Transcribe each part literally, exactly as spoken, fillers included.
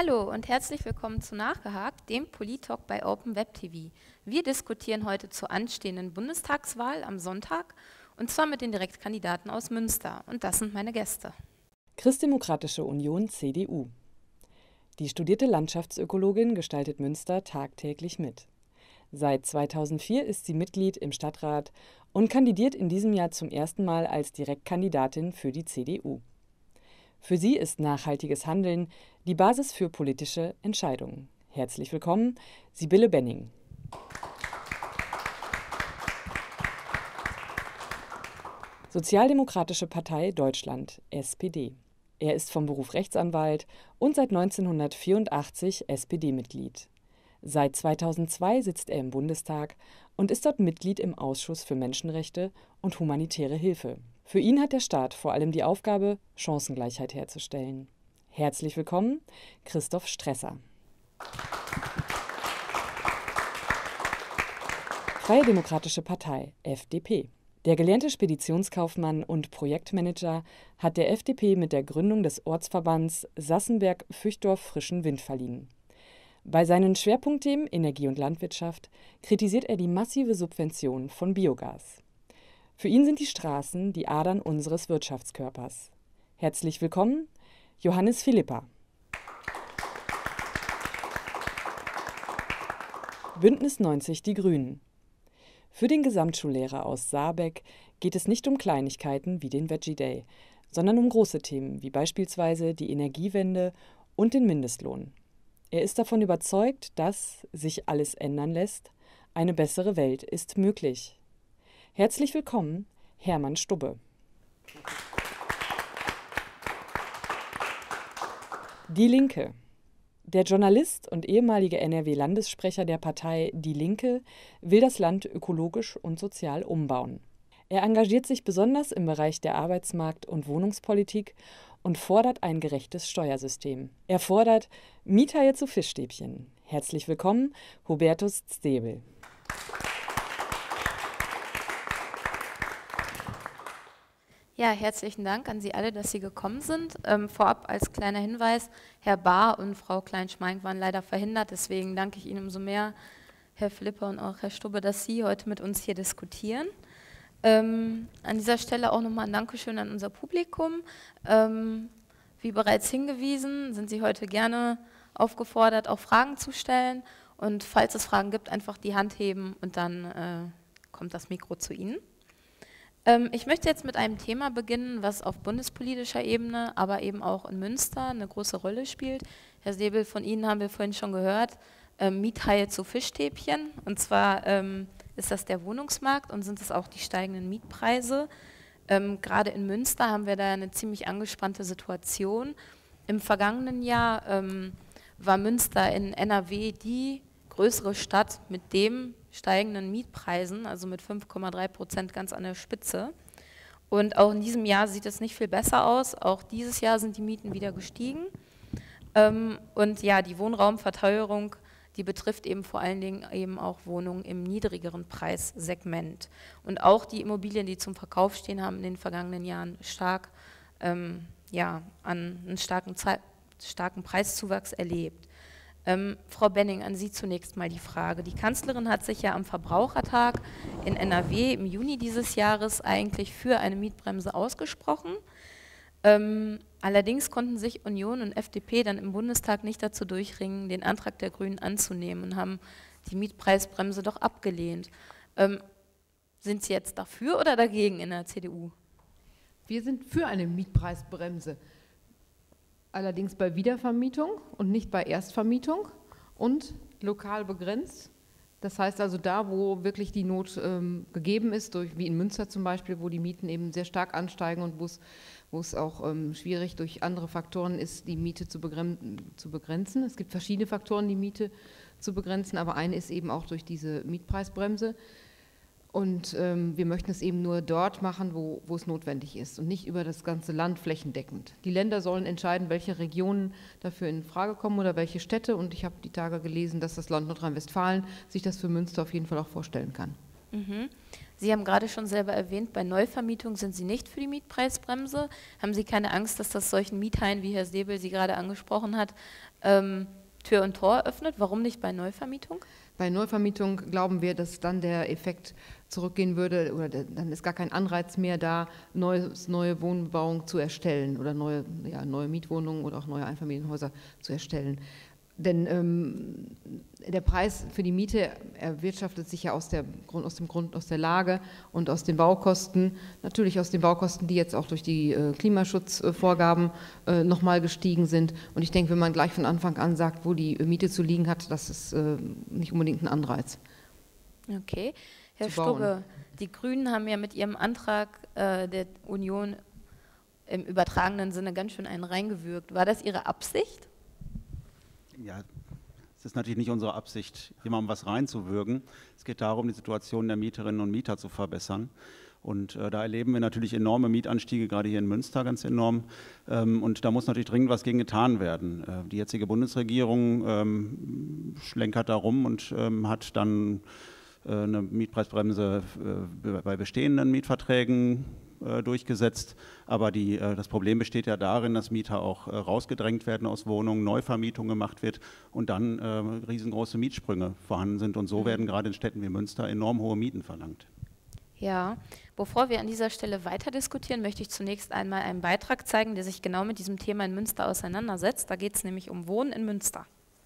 Hallo und herzlich willkommen zu Nachgehakt, dem Polit-Talk bei Open Web T V. Wir diskutieren heute zur anstehenden Bundestagswahl am Sonntag und zwar mit den Direktkandidaten aus Münster. Und das sind meine Gäste. Christdemokratische Union C D U. Die studierte Landschaftsökologin gestaltet Münster tagtäglich mit. Seit zweitausendvier ist sie Mitglied im Stadtrat und kandidiert in diesem Jahr zum ersten Mal als Direktkandidatin für die C D U. Für sie ist nachhaltiges Handeln die Basis für politische Entscheidungen. Herzlich willkommen, Sibylle Benning. Sozialdemokratische Partei Deutschland, S P D. Er ist vom Beruf Rechtsanwalt und seit neunzehnhundertvierundachtzig S P D-Mitglied. Seit zweitausendzwei sitzt er im Bundestag und ist dort Mitglied im Ausschuss für Menschenrechte und humanitäre Hilfe. Für ihn hat der Staat vor allem die Aufgabe, Chancengleichheit herzustellen. Herzlich willkommen, Christoph Stresser. Freie Demokratische Partei, F D P. Der gelernte Speditionskaufmann und Projektmanager hat der F D P mit der Gründung des Ortsverbands Sassenberg-Füchdorf frischen Wind verliehen. Bei seinen Schwerpunktthemen Energie und Landwirtschaft kritisiert er die massive Subvention von Biogas. Für ihn sind die Straßen die Adern unseres Wirtschaftskörpers. Herzlich willkommen, Johannes Philippa. Bündnis neunzig Die Grünen. Für den Gesamtschullehrer aus Saarbeck geht es nicht um Kleinigkeiten wie den Veggie Day, sondern um große Themen wie beispielsweise die Energiewende und den Mindestlohn. Er ist davon überzeugt, dass sich alles ändern lässt. Eine bessere Welt ist möglich. Herzlich willkommen, Hermann Stubbe. Die Linke. Der Journalist und ehemalige N R W-Landessprecher der Partei Die Linke will das Land ökologisch und sozial umbauen. Er engagiert sich besonders im Bereich der Arbeitsmarkt- und Wohnungspolitik und fordert ein gerechtes Steuersystem. Er fordert Miethaie zu Fischstäbchen. Herzlich willkommen, Hubertus Stebel. Ja, herzlichen Dank an Sie alle, dass Sie gekommen sind. Ähm, vorab als kleiner Hinweis, Herr Bahr und Frau Klein-Schmeink waren leider verhindert, deswegen danke ich Ihnen umso mehr, Herr Philippa und auch Herr Stubbe, dass Sie heute mit uns hier diskutieren. Ähm, an dieser Stelle auch nochmal ein Dankeschön an unser Publikum. Ähm, wie bereits hingewiesen, sind Sie heute gerne aufgefordert, auch Fragen zu stellen. Und falls es Fragen gibt, einfach die Hand heben und dann äh, kommt das Mikro zu Ihnen. Ähm, ich möchte jetzt mit einem Thema beginnen, was auf bundespolitischer Ebene, aber eben auch in Münster eine große Rolle spielt. Herr Säbel, von Ihnen haben wir vorhin schon gehört, ähm, Miethaie zu Fischstäbchen. Und zwar ähm, ist das der Wohnungsmarkt und sind es auch die steigenden Mietpreise. Ähm, gerade in Münster haben wir da eine ziemlich angespannte Situation. Im vergangenen Jahr ähm, war Münster in N R W die größere Stadt mit dem steigenden Mietpreisen, also mit fünf Komma drei Prozent ganz an der Spitze. Und auch in diesem Jahr sieht es nicht viel besser aus. Auch dieses Jahr sind die Mieten wieder gestiegen. Ähm, und ja, die Wohnraumverteuerung, die betrifft eben vor allen Dingen eben auch Wohnungen im niedrigeren Preissegment. Und auch die Immobilien, die zum Verkauf stehen, haben in den vergangenen Jahren stark, ähm, ja, an einen starken, starken Preiszuwachs erlebt. Ähm, Frau Benning, an Sie zunächst mal die Frage. Die Kanzlerin hat sich ja am Verbrauchertag in N R W im Juni dieses Jahres eigentlich für eine Mietbremse ausgesprochen. Ähm, allerdings konnten sich Union und F D P dann im Bundestag nicht dazu durchringen, den Antrag der Grünen anzunehmen und haben die Mietpreisbremse doch abgelehnt. Ähm, sind Sie jetzt dafür oder dagegen in der C D U? Wir sind für eine Mietpreisbremse. Allerdings bei Wiedervermietung und nicht bei Erstvermietung und lokal begrenzt. Das heißt also da, wo wirklich die Not ähm, gegeben ist, durch, wie in Münster zum Beispiel, wo die Mieten eben sehr stark ansteigen und wo es, wo es auch ähm, schwierig durch andere Faktoren ist, die Miete zu, zu begrenzen. Es gibt verschiedene Faktoren, die Miete zu begrenzen, aber eine ist eben auch durch diese Mietpreisbremse. Und ähm, wir möchten es eben nur dort machen, wo, wo es notwendig ist und nicht über das ganze Land flächendeckend. Die Länder sollen entscheiden, welche Regionen dafür in Frage kommen oder welche Städte. Und ich habe die Tage gelesen, dass das Land Nordrhein-Westfalen sich das für Münster auf jeden Fall auch vorstellen kann. Mhm. Sie haben gerade schon selber erwähnt, bei Neuvermietung sind Sie nicht für die Mietpreisbremse. Haben Sie keine Angst, dass das solchen Miethaien, wie Herr Säbel sie gerade angesprochen hat, ähm, Tür und Tor öffnet? Warum nicht bei Neuvermietung? Bei Neuvermietung glauben wir, dass dann der Effekt zurückgehen würde oder der, dann ist gar kein Anreiz mehr da, neue, neue Wohnbebauung zu erstellen oder neue, ja, neue Mietwohnungen oder auch neue Einfamilienhäuser zu erstellen. Denn ähm, der Preis für die Miete erwirtschaftet sich ja aus, der, aus dem Grund, aus der Lage und aus den Baukosten, natürlich aus den Baukosten, die jetzt auch durch die äh, Klimaschutzvorgaben äh, nochmal gestiegen sind. Und ich denke, wenn man gleich von Anfang an sagt, wo die Miete zu liegen hat, das ist äh, nicht unbedingt ein Anreiz. Okay. Herr Strugge, die Grünen haben ja mit ihrem Antrag äh, der Union im übertragenen Sinne ganz schön einen reingewürgt. War das Ihre Absicht? Ja, es ist natürlich nicht unsere Absicht, jemandem was reinzuwürgen. Es geht darum, die Situation der Mieterinnen und Mieter zu verbessern. Und äh, da erleben wir natürlich enorme Mietanstiege, gerade hier in Münster ganz enorm. Ähm, und da muss natürlich dringend was gegen getan werden. Äh, die jetzige Bundesregierung ähm, schlenkert da rum und ähm, hat dann äh, eine Mietpreisbremse äh, bei bestehenden Mietverträgen durchgesetzt, aber die, das Problem besteht ja darin, dass Mieter auch rausgedrängt werden aus Wohnungen, Neuvermietung gemacht wird und dann äh, riesengroße Mietsprünge vorhanden sind und so werden gerade in Städten wie Münster enorm hohe Mieten verlangt. Ja, bevor wir an dieser Stelle weiter diskutieren, möchte ich zunächst einmal einen Beitrag zeigen, der sich genau mit diesem Thema in Münster auseinandersetzt. Da geht es nämlich um Wohnen in Münster.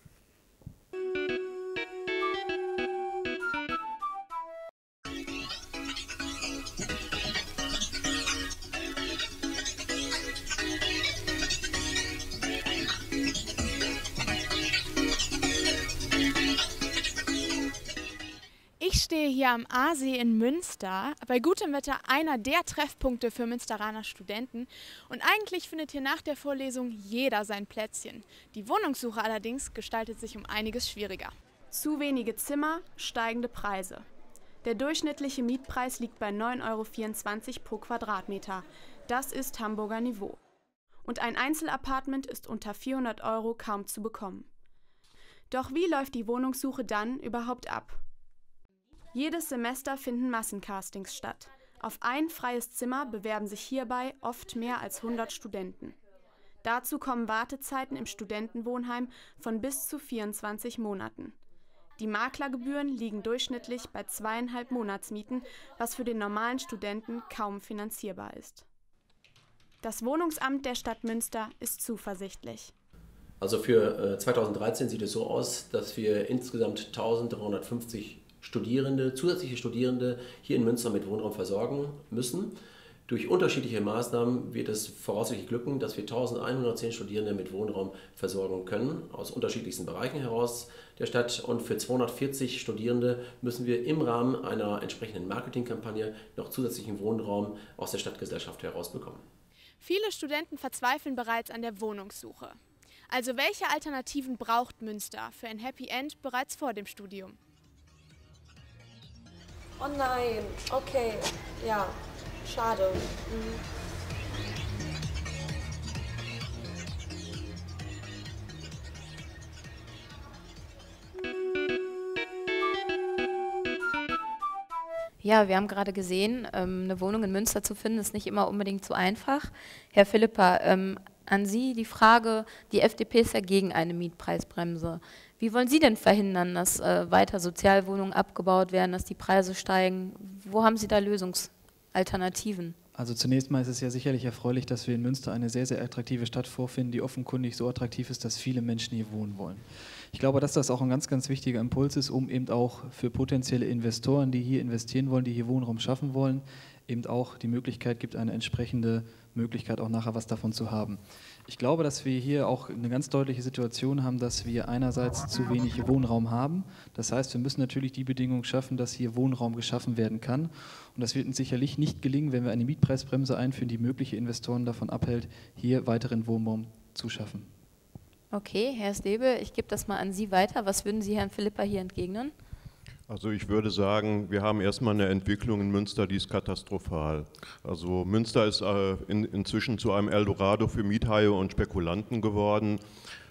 Ich stehe hier am Aasee in Münster, bei gutem Wetter einer der Treffpunkte für Münsteraner Studenten. Und eigentlich findet hier nach der Vorlesung jeder sein Plätzchen. Die Wohnungssuche allerdings gestaltet sich um einiges schwieriger. Zu wenige Zimmer, steigende Preise. Der durchschnittliche Mietpreis liegt bei neun Euro vierundzwanzig pro Quadratmeter. Das ist Hamburger Niveau. Und ein Einzelapartment ist unter vierhundert Euro kaum zu bekommen. Doch wie läuft die Wohnungssuche dann überhaupt ab? Jedes Semester finden Massencastings statt. Auf ein freies Zimmer bewerben sich hierbei oft mehr als hundert Studenten. Dazu kommen Wartezeiten im Studentenwohnheim von bis zu vierundzwanzig Monaten. Die Maklergebühren liegen durchschnittlich bei zweieinhalb Monatsmieten, was für den normalen Studenten kaum finanzierbar ist. Das Wohnungsamt der Stadt Münster ist zuversichtlich. Also für zweitausenddreizehn sieht es so aus, dass wir insgesamt eintausenddreihundertfünfzig Studierende, zusätzliche Studierende hier in Münster mit Wohnraum versorgen müssen. Durch unterschiedliche Maßnahmen wird es voraussichtlich glücken, dass wir eintausendeinhundertzehn Studierende mit Wohnraum versorgen können, aus unterschiedlichsten Bereichen heraus der Stadt. Und für zweihundertvierzig Studierende müssen wir im Rahmen einer entsprechenden Marketingkampagne noch zusätzlichen Wohnraum aus der Stadtgesellschaft herausbekommen. Viele Studenten verzweifeln bereits an der Wohnungssuche. Also welche Alternativen braucht Münster für ein Happy End bereits vor dem Studium? Oh nein, okay, ja, schade. Mhm. Ja, wir haben gerade gesehen, eine Wohnung in Münster zu finden, ist nicht immer unbedingt so einfach. Herr Philippa, ähm, an Sie die Frage, die F D P ist ja gegen eine Mietpreisbremse. Wie wollen Sie denn verhindern, dass äh, weiter Sozialwohnungen abgebaut werden, dass die Preise steigen? Wo haben Sie da Lösungsalternativen? Also zunächst mal ist es ja sicherlich erfreulich, dass wir in Münster eine sehr, sehr attraktive Stadt vorfinden, die offenkundig so attraktiv ist, dass viele Menschen hier wohnen wollen. Ich glaube, dass das auch ein ganz, ganz wichtiger Impuls ist, um eben auch für potenzielle Investoren, die hier investieren wollen, die hier Wohnraum schaffen wollen, eben auch die Möglichkeit gibt, eine entsprechende Möglichkeit auch nachher was davon zu haben. Ich glaube, dass wir hier auch eine ganz deutliche Situation haben, dass wir einerseits zu wenig Wohnraum haben. Das heißt, wir müssen natürlich die Bedingungen schaffen, dass hier Wohnraum geschaffen werden kann. Und das wird uns sicherlich nicht gelingen, wenn wir eine Mietpreisbremse einführen, die mögliche Investoren davon abhält, hier weiteren Wohnraum zu schaffen. Okay, Herr Stäbe, ich gebe das mal an Sie weiter. Was würden Sie Herrn Philippa hier entgegnen? Also ich würde sagen, wir haben erstmal eine Entwicklung in Münster, die ist katastrophal. Also Münster ist äh, in, inzwischen zu einem Eldorado für Miethaie und Spekulanten geworden.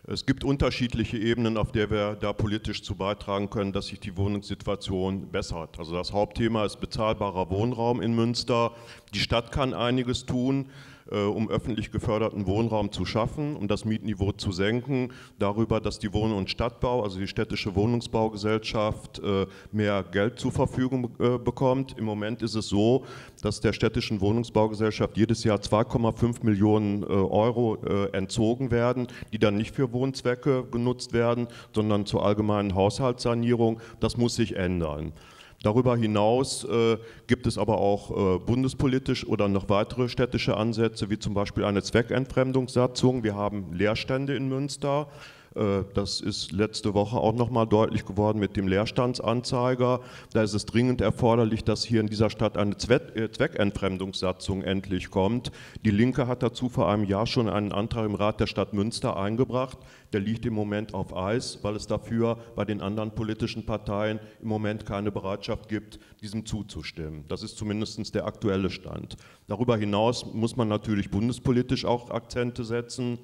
Es gibt unterschiedliche Ebenen, auf der wir da politisch zu beitragen können, dass sich die Wohnungssituation bessert. Also das Hauptthema ist bezahlbarer Wohnraum in Münster. Die Stadt kann einiges tun, um öffentlich geförderten Wohnraum zu schaffen, um das Mietniveau zu senken, darüber, dass die Wohn- und Stadtbau, also die städtische Wohnungsbaugesellschaft, mehr Geld zur Verfügung bekommt. Im Moment ist es so, dass der städtischen Wohnungsbaugesellschaft jedes Jahr zwei Komma fünf Millionen Euro entzogen werden, die dann nicht für Wohnzwecke genutzt werden, sondern zur allgemeinen Haushaltssanierung. Das muss sich ändern. Darüber hinaus äh, gibt es aber auch äh, bundespolitisch oder noch weitere städtische Ansätze, wie zum Beispiel eine Zweckentfremdungssatzung. Wir haben Leerstände in Münster. Das ist letzte Woche auch noch mal deutlich geworden mit dem Leerstandsanzeiger. Da ist es dringend erforderlich, dass hier in dieser Stadt eine Zweckentfremdungssatzung endlich kommt. Die Linke hat dazu vor einem Jahr schon einen Antrag im Rat der Stadt Münster eingebracht. Der liegt im Moment auf Eis, weil es dafür bei den anderen politischen Parteien im Moment keine Bereitschaft gibt, diesem zuzustimmen. Das ist zumindest der aktuelle Stand. Darüber hinaus muss man natürlich bundespolitisch auch Akzente setzen.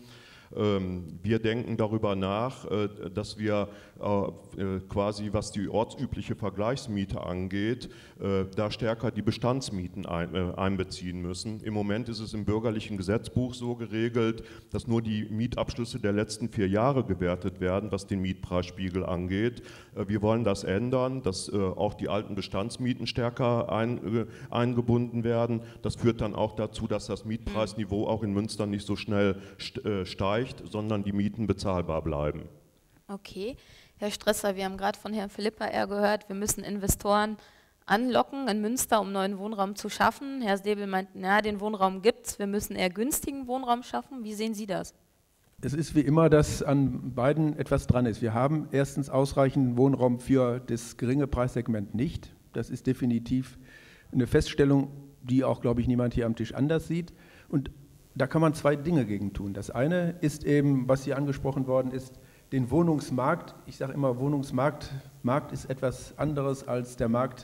Wir denken darüber nach, dass wir quasi, was die ortsübliche Vergleichsmiete angeht, da stärker die Bestandsmieten einbeziehen müssen. Im Moment ist es im bürgerlichen Gesetzbuch so geregelt, dass nur die Mietabschlüsse der letzten vier Jahre gewertet werden, was den Mietpreisspiegel angeht. Wir wollen das ändern, dass auch die alten Bestandsmieten stärker ein, eingebunden werden. Das führt dann auch dazu, dass das Mietpreisniveau auch in Münster nicht so schnell steigt, sondern die Mieten bezahlbar bleiben. Okay, Herr Stresser, wir haben gerade von Herrn Philippa eher gehört, wir müssen Investoren anlocken in Münster, um neuen Wohnraum zu schaffen. Herr Stäbel meint, na, den Wohnraum gibt es, wir müssen eher günstigen Wohnraum schaffen. Wie sehen Sie das? Es ist wie immer, dass an beiden etwas dran ist. Wir haben erstens ausreichend Wohnraum für das geringe Preissegment nicht. Das ist definitiv eine Feststellung, die auch, glaube ich, niemand hier am Tisch anders sieht. Und da kann man zwei Dinge gegen tun. Das eine ist eben, was hier angesprochen worden ist, den Wohnungsmarkt. Ich sage immer, Wohnungsmarkt Markt ist etwas anderes als der Markt,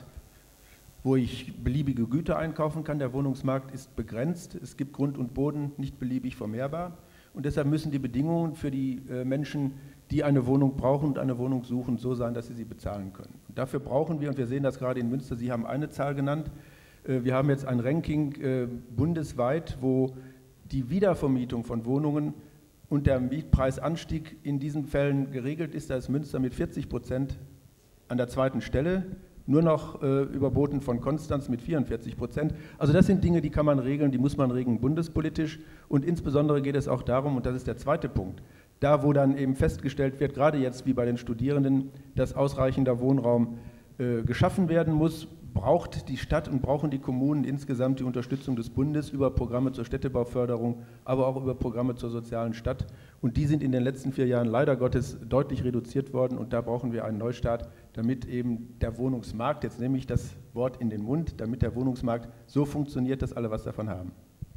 wo ich beliebige Güter einkaufen kann. Der Wohnungsmarkt ist begrenzt. Es gibt Grund und Boden nicht beliebig vermehrbar. Und deshalb müssen die Bedingungen für die Menschen, die eine Wohnung brauchen und eine Wohnung suchen, so sein, dass sie sie bezahlen können. Und dafür brauchen wir, und wir sehen das gerade in Münster, Sie haben eine Zahl genannt, wir haben jetzt ein Ranking bundesweit, wo die Wiedervermietung von Wohnungen und der Mietpreisanstieg in diesen Fällen geregelt ist. Da ist Münster mit vierzig Prozent an der zweiten Stelle, nur noch äh, überboten von Konstanz mit vierundvierzig Prozent. Also das sind Dinge, die kann man regeln, die muss man regeln bundespolitisch. Und insbesondere geht es auch darum, und das ist der zweite Punkt, da wo dann eben festgestellt wird, gerade jetzt wie bei den Studierenden, dass ausreichender Wohnraum äh, geschaffen werden muss, braucht die Stadt und brauchen die Kommunen insgesamt die Unterstützung des Bundes über Programme zur Städtebauförderung, aber auch über Programme zur sozialen Stadt. Und die sind in den letzten vier Jahren leider Gottes deutlich reduziert worden. Und da brauchen wir einen Neustart, damit eben der Wohnungsmarkt, jetzt nehme ich das Wort in den Mund, damit der Wohnungsmarkt so funktioniert, dass alle was davon haben.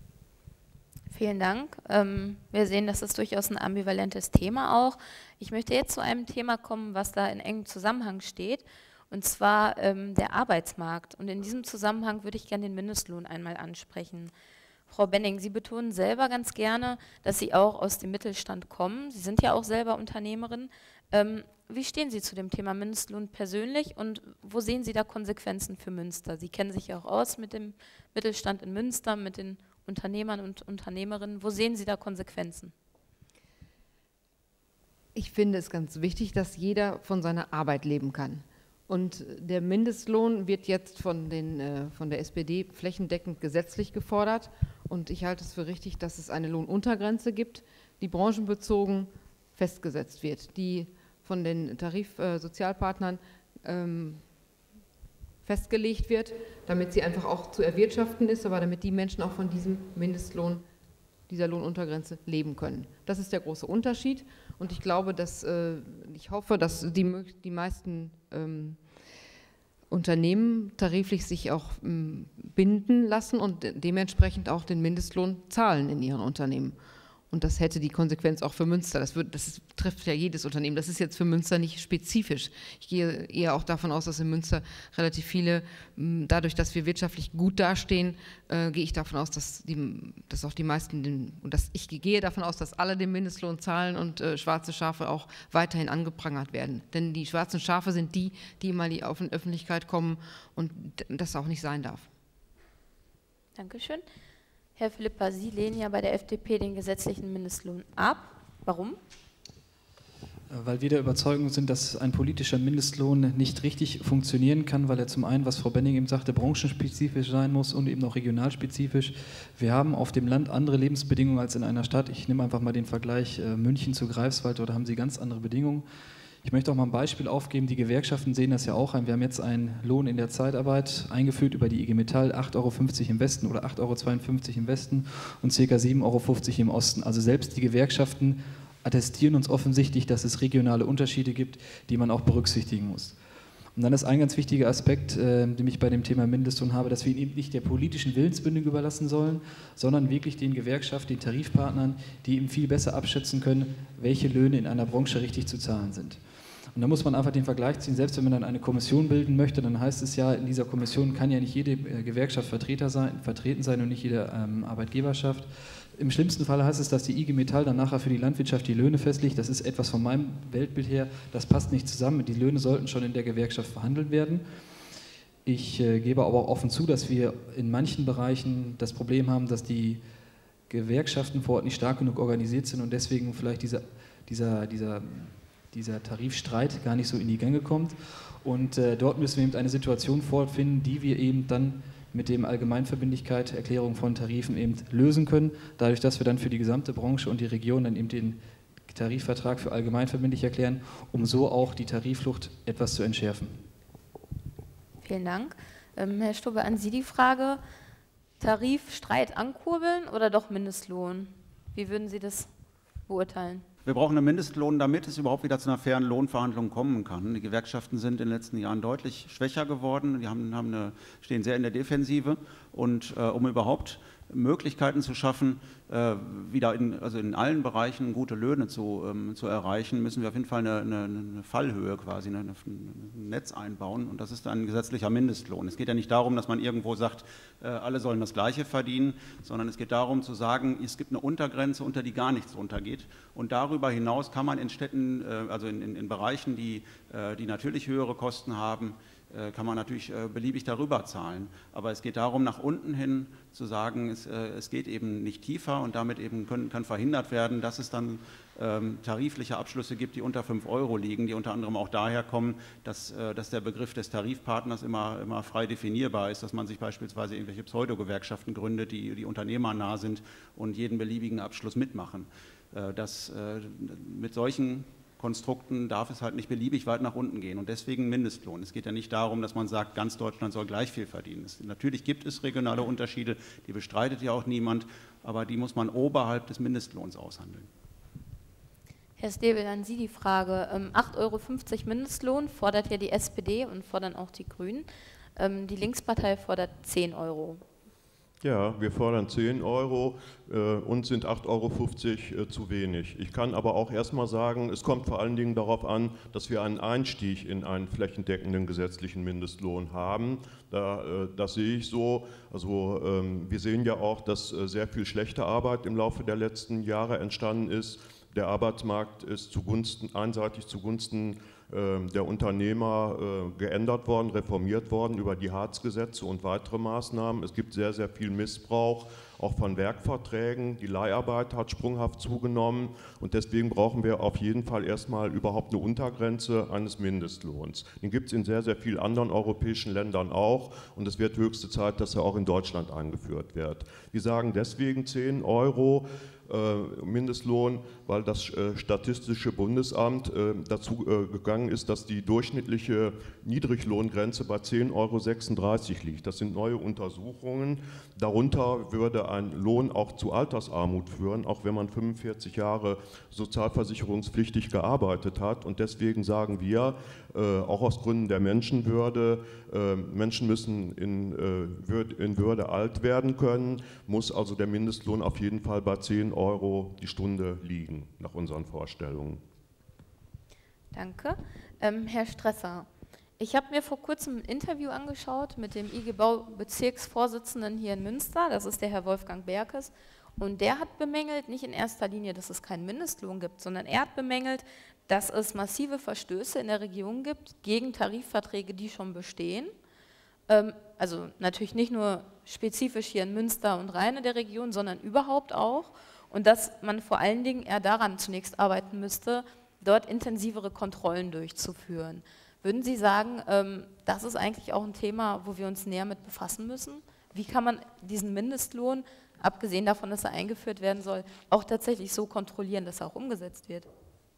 Vielen Dank. Ähm, wir sehen, das ist durchaus ein ambivalentes Thema auch. Ich möchte jetzt zu einem Thema kommen, was da in engem Zusammenhang steht. Und zwar ähm, der Arbeitsmarkt. Und in diesem Zusammenhang würde ich gerne den Mindestlohn einmal ansprechen. Frau Benning, Sie betonen selber ganz gerne, dass Sie auch aus dem Mittelstand kommen. Sie sind ja auch selber Unternehmerin. Ähm, wie stehen Sie zu dem Thema Mindestlohn persönlich und wo sehen Sie da Konsequenzen für Münster? Sie kennen sich ja auch aus mit dem Mittelstand in Münster, mit den Unternehmern und Unternehmerinnen. Wo sehen Sie da Konsequenzen? Ich finde es ganz wichtig, dass jeder von seiner Arbeit leben kann. Und der Mindestlohn wird jetzt von, den, äh, von der S P D flächendeckend gesetzlich gefordert. Und ich halte es für richtig, dass es eine Lohnuntergrenze gibt, die branchenbezogen festgesetzt wird, die von den Tarifsozialpartnern äh, ähm, festgelegt wird, damit sie einfach auch zu erwirtschaften ist, aber damit die Menschen auch von diesem Mindestlohn, dieser Lohnuntergrenze leben können. Das ist der große Unterschied. Und ich glaube, dass, äh, ich hoffe, dass die, die meisten ähm, Unternehmen tariflich sich auch ähm, binden lassen und de dementsprechend auch den Mindestlohn zahlen in ihren Unternehmen. Und das hätte die Konsequenz auch für Münster. Das, wird, das ist, trifft ja jedes Unternehmen. Das ist jetzt für Münster nicht spezifisch. Ich gehe eher auch davon aus, dass in Münster relativ viele, dadurch, dass wir wirtschaftlich gut dastehen, äh, gehe ich davon aus, dass, die, dass auch die meisten, den, und dass ich gehe davon aus, dass alle den Mindestlohn zahlen und äh, schwarze Schafe auch weiterhin angeprangert werden. Denn die schwarzen Schafe sind die, die mal die auf die Öffentlichkeit kommen und das auch nicht sein darf. Dankeschön. Herr Philippa, Sie lehnen ja bei der F D P den gesetzlichen Mindestlohn ab. Warum? Weil wir der Überzeugung sind, dass ein politischer Mindestlohn nicht richtig funktionieren kann, weil er zum einen, was Frau Benning eben sagte, branchenspezifisch sein muss und eben auch regionalspezifisch. Wir haben auf dem Land andere Lebensbedingungen als in einer Stadt. Ich nehme einfach mal den Vergleich äh, München zu Greifswald, oder haben Sie ganz andere Bedingungen. Ich möchte auch mal ein Beispiel aufgeben, die Gewerkschaften sehen das ja auch ein. Wir haben jetzt einen Lohn in der Zeitarbeit eingeführt über die I G Metall, acht Euro fünfzig im Westen oder acht Euro zweiundfünfzig im Westen und ca. sieben Euro fünfzig im Osten. Also selbst die Gewerkschaften attestieren uns offensichtlich, dass es regionale Unterschiede gibt, die man auch berücksichtigen muss. Und dann ist ein ganz wichtiger Aspekt, äh, den ich bei dem Thema Mindestlohn habe, dass wir ihn eben nicht der politischen Willensbindung überlassen sollen, sondern wirklich den Gewerkschaften, den Tarifpartnern, die eben viel besser abschätzen können, welche Löhne in einer Branche richtig zu zahlen sind. Und da muss man einfach den Vergleich ziehen, selbst wenn man dann eine Kommission bilden möchte, dann heißt es ja, in dieser Kommission kann ja nicht jede Gewerkschaft Vertreter sein, vertreten sein und nicht jede ähm, Arbeitgeberschaft. Im schlimmsten Fall heißt es, dass die I G Metall dann nachher für die Landwirtschaft die Löhne festlegt. Das ist etwas von meinem Weltbild her, das passt nicht zusammen. Die Löhne sollten schon in der Gewerkschaft verhandelt werden. Ich äh, gebe aber auch offen zu, dass wir in manchen Bereichen das Problem haben, dass die Gewerkschaften vor Ort nicht stark genug organisiert sind und deswegen vielleicht dieser, dieser, dieser, dieser Tarifstreit gar nicht so in die Gänge kommt. Und äh, dort müssen wir eben eine Situation vorfinden, die wir eben dann mit dem Allgemeinverbindlichkeit, Erklärung von Tarifen eben lösen können, dadurch, dass wir dann für die gesamte Branche und die Region dann eben den Tarifvertrag für allgemeinverbindlich erklären, um so auch die Tarifflucht etwas zu entschärfen. Vielen Dank. Ähm, Herr Stubbe, an Sie die Frage, Tarifstreit ankurbeln oder doch Mindestlohn? Wie würden Sie das beurteilen? Wir brauchen einen Mindestlohn, damit es überhaupt wieder zu einer fairen Lohnverhandlung kommen kann. Die Gewerkschaften sind in den letzten Jahren deutlich schwächer geworden, die haben, haben eine, stehen sehr in der Defensive und äh, um überhaupt Möglichkeiten zu schaffen, äh, wieder in, also in allen Bereichen gute Löhne zu, ähm, zu erreichen, müssen wir auf jeden Fall eine, eine, eine Fallhöhe quasi, eine, ein Netz einbauen und das ist ein gesetzlicher Mindestlohn. Es geht ja nicht darum, dass man irgendwo sagt, äh, alle sollen das Gleiche verdienen, sondern es geht darum zu sagen, es gibt eine Untergrenze, unter die gar nichts runtergeht und darüber hinaus kann man in Städten, äh, also in, in, in Bereichen, die, äh, die natürlich höhere Kosten haben, kann man natürlich äh, beliebig darüber zahlen. Aber es geht darum, nach unten hin zu sagen, es, äh, es geht eben nicht tiefer und damit eben können, kann verhindert werden, dass es dann ähm, tarifliche Abschlüsse gibt, die unter fünf Euro liegen, die unter anderem auch daher kommen, dass, äh, dass der Begriff des Tarifpartners immer, immer frei definierbar ist, dass man sich beispielsweise irgendwelche Pseudogewerkschaften gründet, die, die unternehmernah sind und jeden beliebigen Abschluss mitmachen. Äh, das, äh, mit solchen Konstrukten darf es halt nicht beliebig weit nach unten gehen und deswegen Mindestlohn. Es geht ja nicht darum, dass man sagt, ganz Deutschland soll gleich viel verdienen. Es, natürlich gibt es regionale Unterschiede, die bestreitet ja auch niemand, aber die muss man oberhalb des Mindestlohns aushandeln. Herr Stäbel, an Sie die Frage. acht Euro fünfzig Mindestlohn fordert ja die S P D und fordern auch die Grünen. Die Linkspartei fordert zehn Euro. Ja, wir fordern zehn Euro, äh, uns sind acht Euro fünfzig äh, zu wenig. Ich kann aber auch erstmal sagen, es kommt vor allen Dingen darauf an, dass wir einen Einstieg in einen flächendeckenden gesetzlichen Mindestlohn haben. Da, äh, das sehe ich so. Also ähm, wir sehen ja auch, dass äh, sehr viel schlechte Arbeit im Laufe der letzten Jahre entstanden ist. Der Arbeitsmarkt ist zugunsten, einseitig zugunsten der Unternehmer äh, geändert worden, reformiert worden über die Hartz-Gesetze und weitere Maßnahmen. Es gibt sehr, sehr viel Missbrauch, auch von Werkverträgen. Die Leiharbeit hat sprunghaft zugenommen und deswegen brauchen wir auf jeden Fall erstmal überhaupt eine Untergrenze eines Mindestlohns. Den gibt es in sehr, sehr vielen anderen europäischen Ländern auch und es wird höchste Zeit, dass er auch in Deutschland eingeführt wird. Wir sagen deswegen zehn Euro Mindestlohn, weil das Statistische Bundesamt dazu gegangen ist, dass die durchschnittliche Niedriglohngrenze bei zehn Euro sechsunddreißig liegt. Das sind neue Untersuchungen. Darunter würde ein Lohn auch zu Altersarmut führen, auch wenn man fünfundvierzig Jahre sozialversicherungspflichtig gearbeitet hat. Und deswegen sagen wir, auch aus Gründen der Menschenwürde, Menschen müssen in Würde alt werden können, muss also der Mindestlohn auf jeden Fall bei zehn Euro Euro die Stunde liegen, nach unseren Vorstellungen. Danke. Ähm, Herr Stresser, ich habe mir vor kurzem ein Interview angeschaut mit dem I G-Bau-Bezirksvorsitzenden hier in Münster, das ist der Herr Wolfgang Berkes, und der hat bemängelt, nicht in erster Linie, dass es keinen Mindestlohn gibt, sondern er hat bemängelt, dass es massive Verstöße in der Region gibt gegen Tarifverträge, die schon bestehen. Ähm, also natürlich nicht nur spezifisch hier in Münster und Rheine der Region, sondern überhaupt auch. Und dass man vor allen Dingen eher daran zunächst arbeiten müsste, dort intensivere Kontrollen durchzuführen. Würden Sie sagen, ähm, das ist eigentlich auch ein Thema, wo wir uns näher mit befassen müssen? Wie kann man diesen Mindestlohn, abgesehen davon, dass er eingeführt werden soll, auch tatsächlich so kontrollieren, dass er auch umgesetzt wird?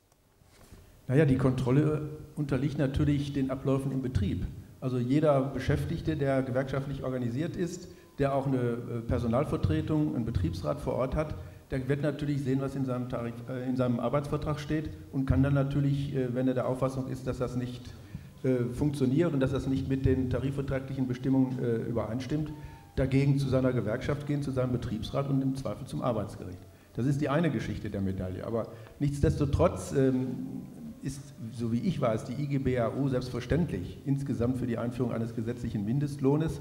Naja, die Kontrolle unterliegt natürlich den Abläufen im Betrieb. Also jeder Beschäftigte, der gewerkschaftlich organisiert ist, der auch eine Personalvertretung, einen Betriebsrat vor Ort hat, der wird natürlich sehen, was in seinem, Tarif, äh, in seinem Arbeitsvertrag steht und kann dann natürlich, äh, wenn er der Auffassung ist, dass das nicht äh, funktioniert und dass das nicht mit den tarifvertraglichen Bestimmungen äh, übereinstimmt, dagegen zu seiner Gewerkschaft gehen, zu seinem Betriebsrat und im Zweifel zum Arbeitsgericht. Das ist die eine Geschichte der Medaille. Aber nichtsdestotrotz ähm, ist, so wie ich weiß, die I G B A U selbstverständlich insgesamt für die Einführung eines gesetzlichen Mindestlohnes.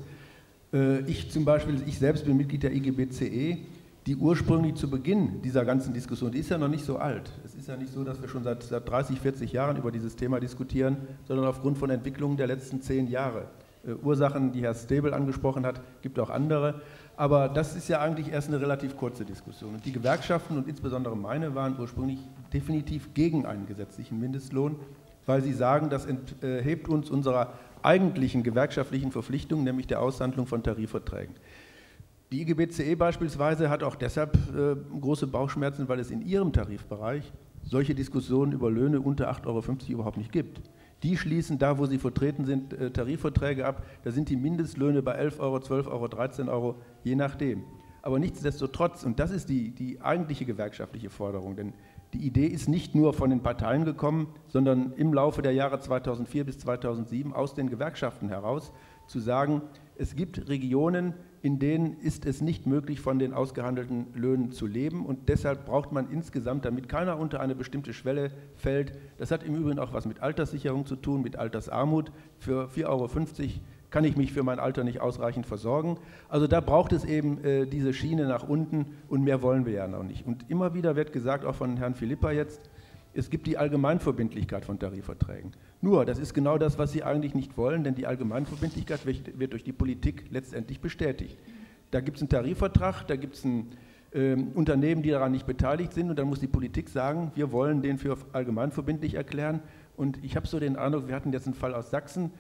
Äh, ich zum Beispiel, ich selbst bin Mitglied der I G B C E, die ursprünglich zu Beginn dieser ganzen Diskussion, die ist ja noch nicht so alt. Es ist ja nicht so, dass wir schon seit, seit dreißig, vierzig Jahren über dieses Thema diskutieren, sondern aufgrund von Entwicklungen der letzten zehn Jahre. Äh, Ursachen, die Herr Stäbel angesprochen hat, gibt auch andere. Aber das ist ja eigentlich erst eine relativ kurze Diskussion. Und die Gewerkschaften und insbesondere meine waren ursprünglich definitiv gegen einen gesetzlichen Mindestlohn, weil sie sagen, das enthebt uns unserer eigentlichen gewerkschaftlichen Verpflichtung, nämlich der Aushandlung von Tarifverträgen. Die I G B C E beispielsweise hat auch deshalb äh, große Bauchschmerzen, weil es in ihrem Tarifbereich solche Diskussionen über Löhne unter acht Euro fünfzig überhaupt nicht gibt. Die schließen da, wo sie vertreten sind, äh, Tarifverträge ab. Da sind die Mindestlöhne bei elf Euro, zwölf Euro, dreizehn Euro, je nachdem. Aber nichtsdestotrotz, und das ist die, die eigentliche gewerkschaftliche Forderung, denn die Idee ist nicht nur von den Parteien gekommen, sondern im Laufe der Jahre zweitausendvier bis zweitausendsieben aus den Gewerkschaften heraus, zu sagen, es gibt Regionen, in denen ist es nicht möglich, von den ausgehandelten Löhnen zu leben und deshalb braucht man insgesamt, damit keiner unter eine bestimmte Schwelle fällt, das hat im Übrigen auch was mit Alterssicherung zu tun, mit Altersarmut, für vier Euro fünfzig kann ich mich für mein Alter nicht ausreichend versorgen. Also da braucht es eben äh, diese Schiene nach unten und mehr wollen wir ja noch nicht. Und immer wieder wird gesagt, auch von Herrn Philippa jetzt, es gibt die Allgemeinverbindlichkeit von Tarifverträgen. Nur, das ist genau das, was Sie eigentlich nicht wollen, denn die Allgemeinverbindlichkeit wird durch die Politik letztendlich bestätigt. Da gibt es einen Tarifvertrag, da gibt es ein äh, Unternehmen, die daran nicht beteiligt sind und dann muss die Politik sagen, wir wollen den für allgemeinverbindlich erklären. Und ich habe so den Eindruck, wir hatten jetzt einen Fall aus Sachsen,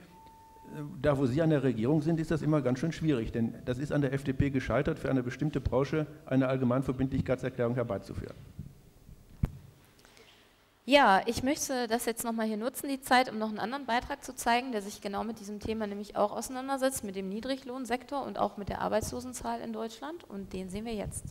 da wo Sie an der Regierung sind, ist das immer ganz schön schwierig, denn das ist an der F D P gescheitert, für eine bestimmte Branche eine Allgemeinverbindlichkeitserklärung herbeizuführen. Ja, ich möchte das jetzt nochmal hier nutzen, die Zeit, um noch einen anderen Beitrag zu zeigen, der sich genau mit diesem Thema nämlich auch auseinandersetzt, mit dem Niedriglohnsektor und auch mit der Arbeitslosenzahl in Deutschland, und den sehen wir jetzt.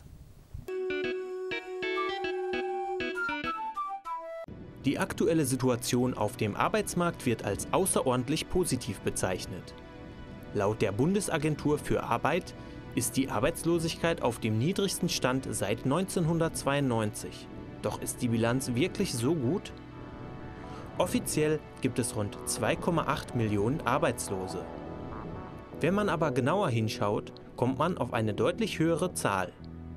Die aktuelle Situation auf dem Arbeitsmarkt wird als außerordentlich positiv bezeichnet. Laut der Bundesagentur für Arbeit ist die Arbeitslosigkeit auf dem niedrigsten Stand seit neunzehnhundertzweiundneunzig. Doch ist die Bilanz wirklich so gut? Offiziell gibt es rund zwei Komma acht Millionen Arbeitslose. Wenn man aber genauer hinschaut, kommt man auf eine deutlich höhere Zahl.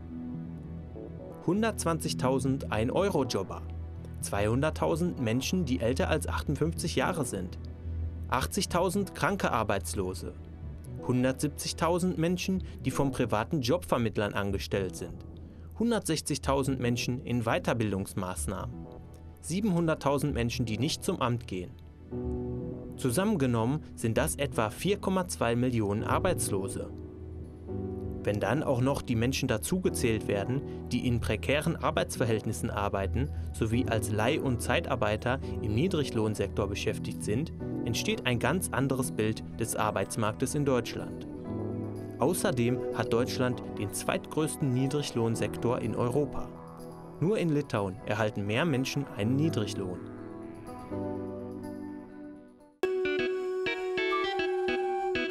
hundertzwanzigtausend ein-Euro-Jobber, zweihunderttausend Menschen, die älter als achtundfünfzig Jahre sind, achtzigtausend kranke Arbeitslose, hundertsiebzigtausend Menschen, die von privaten Jobvermittlern angestellt sind, hundertsechzigtausend Menschen in Weiterbildungsmaßnahmen, siebenhunderttausend Menschen, die nicht zum Amt gehen. Zusammengenommen sind das etwa vier Komma zwei Millionen Arbeitslose. Wenn dann auch noch die Menschen dazugezählt werden, die in prekären Arbeitsverhältnissen arbeiten, sowie als Leih- und Zeitarbeiter im Niedriglohnsektor beschäftigt sind, entsteht ein ganz anderes Bild des Arbeitsmarktes in Deutschland. Außerdem hat Deutschland den zweitgrößten Niedriglohnsektor in Europa. Nur in Litauen erhalten mehr Menschen einen Niedriglohn.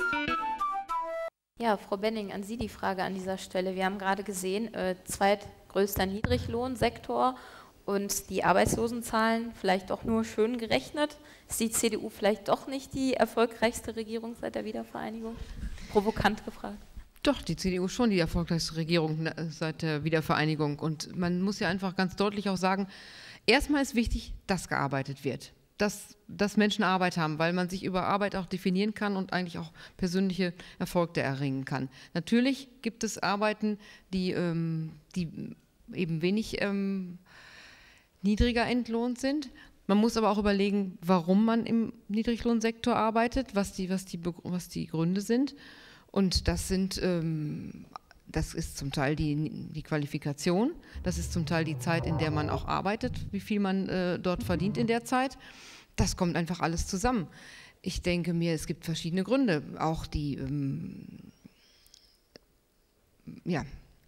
Ja, Frau Benning, an Sie die Frage an dieser Stelle. Wir haben gerade gesehen, äh, zweit größter Niedriglohnsektor und die Arbeitslosenzahlen vielleicht doch nur schön gerechnet. Ist die C D U vielleicht doch nicht die erfolgreichste Regierung seit der Wiedervereinigung? Provokant gefragt. Doch, die C D U ist schon die erfolgreichste Regierung seit der Wiedervereinigung. Und man muss ja einfach ganz deutlich auch sagen, erstmal ist wichtig, dass gearbeitet wird. Dass, dass Menschen Arbeit haben, weil man sich über Arbeit auch definieren kann und eigentlich auch persönliche Erfolge erringen kann. Natürlich gibt es Arbeiten, die, ähm, die eben wenig ähm, niedriger entlohnt sind. Man muss aber auch überlegen, warum man im Niedriglohnsektor arbeitet, was die, was die, was die Gründe sind. Und das sind, ähm, das ist zum Teil die, die Qualifikation, das ist zum Teil die Zeit, in der man auch arbeitet, wie viel man äh, dort verdient in der Zeit. Das kommt einfach alles zusammen. Ich denke mir, es gibt verschiedene Gründe, auch die, ähm, ja.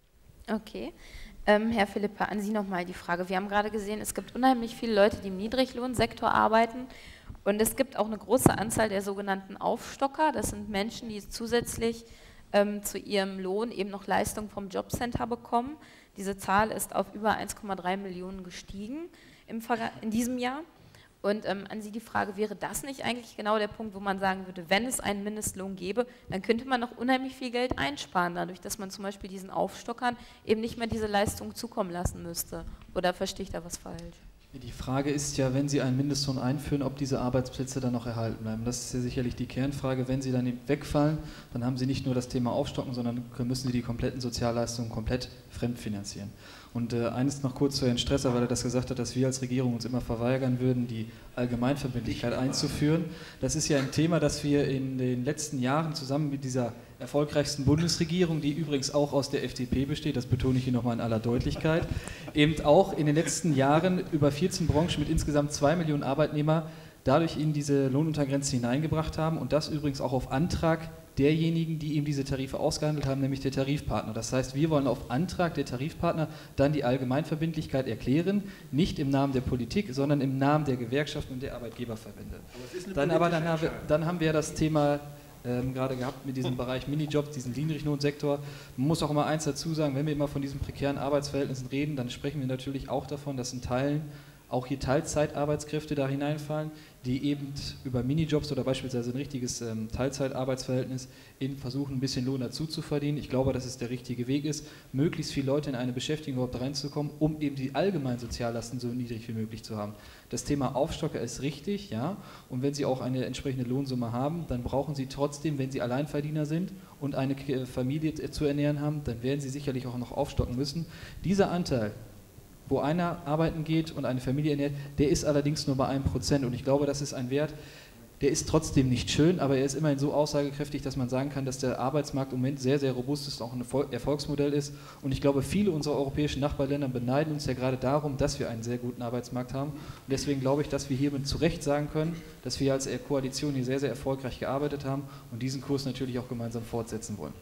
Okay. Ähm, Herr Philippa, an Sie nochmal die Frage. Wir haben gerade gesehen, es gibt unheimlich viele Leute, die im Niedriglohnsektor arbeiten. Und es gibt auch eine große Anzahl der sogenannten Aufstocker. Das sind Menschen, die zusätzlich ähm, zu ihrem Lohn eben noch Leistung vom Jobcenter bekommen. Diese Zahl ist auf über eins Komma drei Millionen gestiegen im in diesem Jahr. Und ähm, an Sie die Frage, wäre das nicht eigentlich genau der Punkt, wo man sagen würde, wenn es einen Mindestlohn gäbe, dann könnte man noch unheimlich viel Geld einsparen, dadurch, dass man zum Beispiel diesen Aufstockern eben nicht mehr diese Leistung zukommen lassen müsste. Oder verstehe ich da was falsch? Die Frage ist ja, wenn Sie einen Mindestlohn einführen, ob diese Arbeitsplätze dann noch erhalten bleiben. Das ist ja sicherlich die Kernfrage. Wenn sie dann wegfallen, dann haben Sie nicht nur das Thema Aufstocken, sondern müssen Sie die kompletten Sozialleistungen komplett fremdfinanzieren. Und äh, eines noch kurz zu Herrn Stresser, weil er das gesagt hat, dass wir als Regierung uns immer verweigern würden, die Allgemeinverbindlichkeit einzuführen. Das ist ja ein Thema, das wir in den letzten Jahren zusammen mit dieser erfolgreichsten Bundesregierung, die übrigens auch aus der F D P besteht, das betone ich hier nochmal in aller Deutlichkeit, eben auch in den letzten Jahren über vierzehn Branchen mit insgesamt zwei Millionen Arbeitnehmer dadurch in diese Lohnuntergrenze hineingebracht haben und das übrigens auch auf Antrag derjenigen, die eben diese Tarife ausgehandelt haben, nämlich der Tarifpartner. Das heißt, wir wollen auf Antrag der Tarifpartner dann die Allgemeinverbindlichkeit erklären, nicht im Namen der Politik, sondern im Namen der Gewerkschaften und der Arbeitgeberverbände. Aber dann, aber dann, haben wir, dann haben wir das Thema ähm, gerade gehabt mit diesem Bereich Minijobs, diesem Niedriglohnsektor. Man muss auch immer eins dazu sagen, wenn wir immer von diesen prekären Arbeitsverhältnissen reden, dann sprechen wir natürlich auch davon, dass in Teilen auch hier Teilzeitarbeitskräfte da hineinfallen, die eben über Minijobs oder beispielsweise ein richtiges ähm, Teilzeitarbeitsverhältnis in versuchen, ein bisschen Lohn dazu zu verdienen. Ich glaube, dass es der richtige Weg ist, möglichst viele Leute in eine Beschäftigung überhaupt reinzukommen, um eben die allgemeinen Soziallasten so niedrig wie möglich zu haben. Das Thema Aufstocker ist richtig, ja, und wenn Sie auch eine entsprechende Lohnsumme haben, dann brauchen Sie trotzdem, wenn Sie Alleinverdiener sind und eine Familie zu ernähren haben, dann werden Sie sicherlich auch noch aufstocken müssen. Dieser Anteil, wo einer arbeiten geht und eine Familie ernährt, der ist allerdings nur bei einem Prozent. Und ich glaube, das ist ein Wert, der ist trotzdem nicht schön, aber er ist immerhin so aussagekräftig, dass man sagen kann, dass der Arbeitsmarkt im Moment sehr, sehr robust ist, auch ein Erfolgsmodell ist. Und ich glaube, viele unserer europäischen Nachbarländer beneiden uns ja gerade darum, dass wir einen sehr guten Arbeitsmarkt haben. Und deswegen glaube ich, dass wir hiermit zu Recht sagen können, dass wir als Koalition hier sehr, sehr erfolgreich gearbeitet haben und diesen Kurs natürlich auch gemeinsam fortsetzen wollen.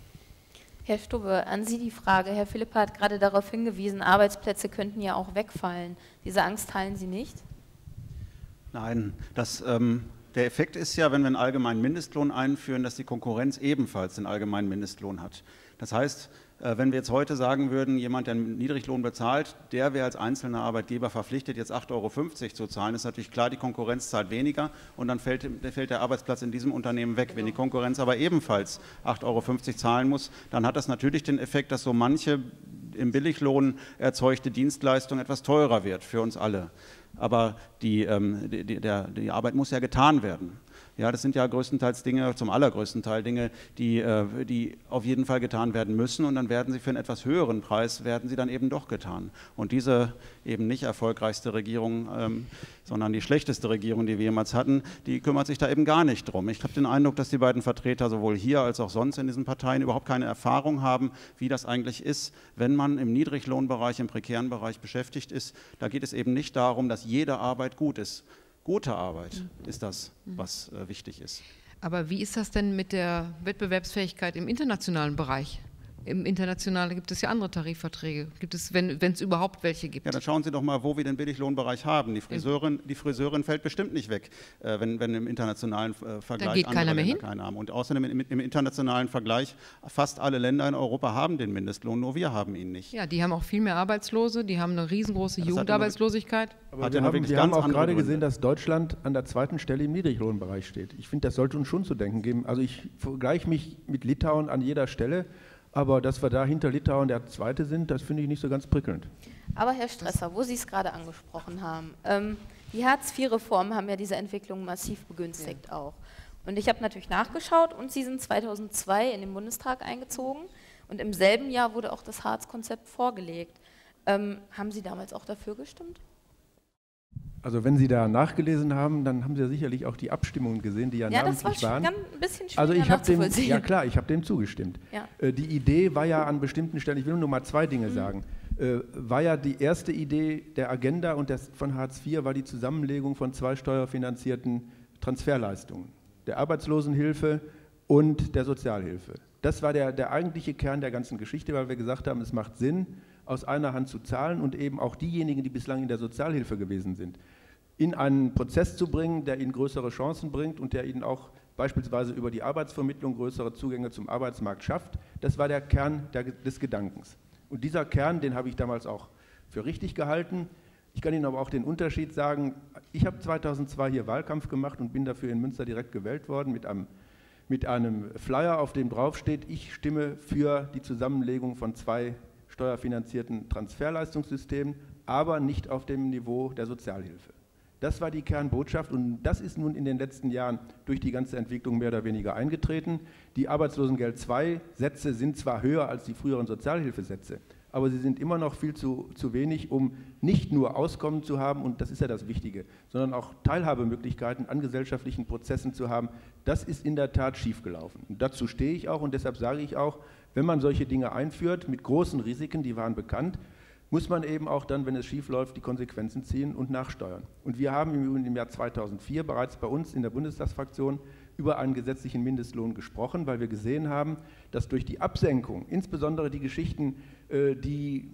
Herr Stubbe, an Sie die Frage. Herr Philippa hat gerade darauf hingewiesen, Arbeitsplätze könnten ja auch wegfallen. Diese Angst teilen Sie nicht? Nein, das, ähm, der Effekt ist ja, wenn wir einen allgemeinen Mindestlohn einführen, dass die Konkurrenz ebenfalls den allgemeinen Mindestlohn hat. Das heißt, äh, wenn wir jetzt heute sagen würden, jemand, der einen Niedriglohn bezahlt, der wäre als einzelner Arbeitgeber verpflichtet, jetzt acht Euro fünfzig zu zahlen, ist natürlich klar, die Konkurrenz zahlt weniger und dann fällt, fällt der Arbeitsplatz in diesem Unternehmen weg. Wenn die Konkurrenz aber ebenfalls acht Euro fünfzig zahlen muss, dann hat das natürlich den Effekt, dass so manche im Billiglohn erzeugte Dienstleistung etwas teurer wird für uns alle. Aber die, ähm, die, die, der, die Arbeit muss ja getan werden. Ja, das sind ja größtenteils Dinge, zum allergrößten Teil Dinge, die, äh, die auf jeden Fall getan werden müssen und dann werden sie für einen etwas höheren Preis, werden sie dann eben doch getan. Und diese eben nicht erfolgreichste Regierung, ähm, sondern die schlechteste Regierung, die wir jemals hatten, die kümmert sich da eben gar nicht drum. Ich habe den Eindruck, dass die beiden Vertreter sowohl hier als auch sonst in diesen Parteien überhaupt keine Erfahrung haben, wie das eigentlich ist, wenn man im Niedriglohnbereich, im prekären Bereich beschäftigt ist. Da geht es eben nicht darum, dass jede Arbeit gut ist. Gute Arbeit ist das, was äh, wichtig ist. Aber wie ist das denn mit der Wettbewerbsfähigkeit im internationalen Bereich? im Internationalen gibt es ja andere Tarifverträge. Gibt es, wenn es überhaupt welche gibt. Ja, dann schauen Sie doch mal, wo wir den Billiglohnbereich haben. Die Friseurin, die Friseurin fällt bestimmt nicht weg, äh, wenn, wenn im internationalen äh, Vergleich da geht andere keiner mehr Länder hin. keinen haben. Und außerdem im, im internationalen Vergleich, fast alle Länder in Europa haben den Mindestlohn, nur wir haben ihn nicht. Ja, die haben auch viel mehr Arbeitslose, die haben eine riesengroße Ja, Jugendarbeitslosigkeit. Aber Hat wir ja noch haben, wirklich wir ganz haben auch andere gerade Gründe. gesehen, dass Deutschland an der zweiten Stelle im Niedriglohnbereich steht. Ich finde, das sollte uns schon zu denken geben. Also ich vergleiche mich mit Litauen an jeder Stelle, aber dass wir da hinter Litauen der Zweite sind, das finde ich nicht so ganz prickelnd. Aber Herr Stresser, wo Sie es gerade angesprochen haben, ähm, die Hartz vier Reformen haben ja diese Entwicklung massiv begünstigt ja. auch. Und ich habe natürlich nachgeschaut und Sie sind zweitausendzwei in den Bundestag eingezogen und im selben Jahr wurde auch das Hartz-Konzept vorgelegt. Ähm, haben Sie damals auch dafür gestimmt? Also wenn Sie da nachgelesen haben, dann haben Sie ja sicherlich auch die Abstimmungen gesehen, die ja, ja namentlich das war waren. Ganz ein bisschen schwieriger also ich habe dem, nachzuvollziehen. ja klar, ich habe dem zugestimmt. Ja. Äh, die Idee war ja an bestimmten Stellen, ich will nur mal zwei Dinge mhm. sagen, äh, war ja die erste Idee der Agenda und des, von Hartz vier war die Zusammenlegung von zwei steuerfinanzierten Transferleistungen, der Arbeitslosenhilfe und der Sozialhilfe. Das war der, der eigentliche Kern der ganzen Geschichte, weil wir gesagt haben, es macht Sinn, aus einer Hand zu zahlen und eben auch diejenigen, die bislang in der Sozialhilfe gewesen sind, in einen Prozess zu bringen, der ihnen größere Chancen bringt und der ihnen auch beispielsweise über die Arbeitsvermittlung größere Zugänge zum Arbeitsmarkt schafft. Das war der Kern der, des Gedankens. Und dieser Kern, den habe ich damals auch für richtig gehalten. Ich kann Ihnen aber auch den Unterschied sagen, ich habe zweitausendzwei hier Wahlkampf gemacht und bin dafür in Münster direkt gewählt worden mit einem, mit einem Flyer, auf dem draufsteht, ich stimme für die Zusammenlegung von zwei steuerfinanzierten Transferleistungssystemen, aber nicht auf dem Niveau der Sozialhilfe. Das war die Kernbotschaft und das ist nun in den letzten Jahren durch die ganze Entwicklung mehr oder weniger eingetreten. Die Arbeitslosengeld zwei Sätze sind zwar höher als die früheren Sozialhilfesätze, aber sie sind immer noch viel zu, zu wenig, um nicht nur Auskommen zu haben, und das ist ja das Wichtige, sondern auch Teilhabemöglichkeiten an gesellschaftlichen Prozessen zu haben. Das ist in der Tat schiefgelaufen. Und dazu stehe ich auch und deshalb sage ich auch, wenn man solche Dinge einführt mit großen Risiken, die waren bekannt, muss man eben auch dann, wenn es schief läuft, die Konsequenzen ziehen und nachsteuern. Und wir haben im Übrigen im Jahr zweitausendvier bereits bei uns in der Bundestagsfraktion über einen gesetzlichen Mindestlohn gesprochen, weil wir gesehen haben, dass durch die Absenkung, insbesondere die Geschichten, die,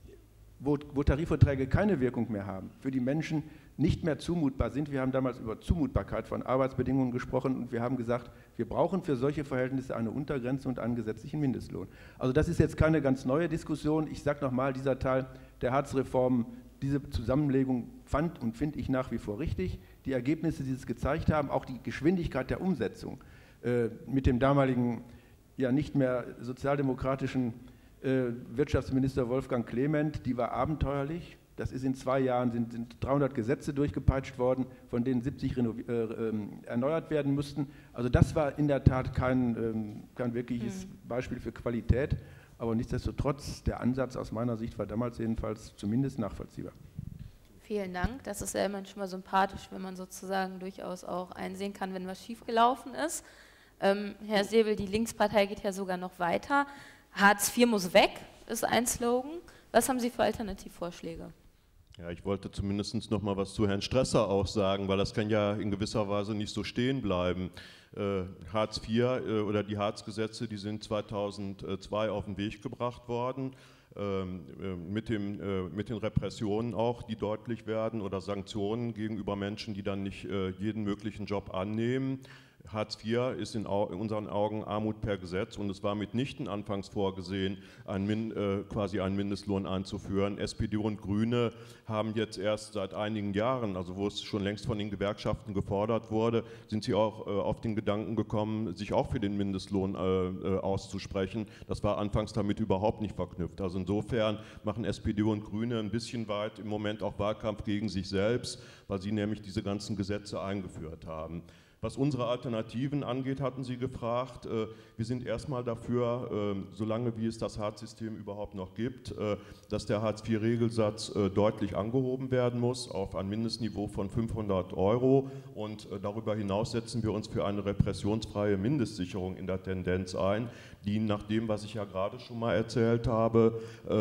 wo, wo Tarifverträge keine Wirkung mehr haben, für die Menschen nicht mehr zumutbar sind. Wir haben damals über Zumutbarkeit von Arbeitsbedingungen gesprochen und wir haben gesagt, wir brauchen für solche Verhältnisse eine Untergrenze und einen gesetzlichen Mindestlohn. Also das ist jetzt keine ganz neue Diskussion. Ich sage nochmal, dieser Teil der Hartz-Reformen, diese Zusammenlegung fand und finde ich nach wie vor richtig. Die Ergebnisse, die es gezeigt haben, auch die Geschwindigkeit der Umsetzung äh, mit dem damaligen, ja nicht mehr sozialdemokratischen äh, Wirtschaftsminister Wolfgang Clement, die war abenteuerlich. Das ist in zwei Jahren, sind, sind dreihundert Gesetze durchgepeitscht worden, von denen siebzig renoviert, äh, äh, erneuert werden mussten. Also das war in der Tat kein, ähm, kein wirkliches mhm. Beispiel für Qualität, aber nichtsdestotrotz, der Ansatz aus meiner Sicht war damals jedenfalls zumindest nachvollziehbar. Vielen Dank, das ist ja manchmal sympathisch, wenn man sozusagen durchaus auch einsehen kann, wenn was schiefgelaufen ist. Ähm, Herr Säbel, die Linkspartei geht ja sogar noch weiter. Hartz vier muss weg, ist ein Slogan. Was haben Sie für Alternativvorschläge? Ja, ich wollte zumindest noch mal was zu Herrn Stresser auch sagen, weil das kann ja in gewisser Weise nicht so stehen bleiben. Äh, Hartz vier äh, oder die Hartz-Gesetze, die sind zweitausendzwei auf den Weg gebracht worden, ähm, äh, mit, dem, äh, mit den Repressionen auch, die deutlich werden, oder Sanktionen gegenüber Menschen, die dann nicht äh, jeden möglichen Job annehmen. Hartz vier ist in, in unseren Augen Armut per Gesetz und es war mitnichten anfangs vorgesehen, ein Min, äh, quasi einen Mindestlohn einzuführen. S P D und Grüne haben jetzt erst seit einigen Jahren, also wo es schon längst von den Gewerkschaften gefordert wurde, sind sie auch äh, auf den Gedanken gekommen, sich auch für den Mindestlohn äh, äh, auszusprechen. Das war anfangs damit überhaupt nicht verknüpft. Also insofern machen S P D und Grüne ein bisschen weit im Moment auch Wahlkampf gegen sich selbst, weil sie nämlich diese ganzen Gesetze eingeführt haben. Was unsere Alternativen angeht, hatten Sie gefragt. Wir sind erstmal dafür, solange wie es das Hartz-System überhaupt noch gibt, dass der Hartz vier Regelsatz deutlich angehoben werden muss auf ein Mindestniveau von fünfhundert Euro. Und darüber hinaus setzen wir uns für eine repressionsfreie Mindestsicherung in der Tendenz ein, die nach dem, was ich ja gerade schon mal erzählt habe,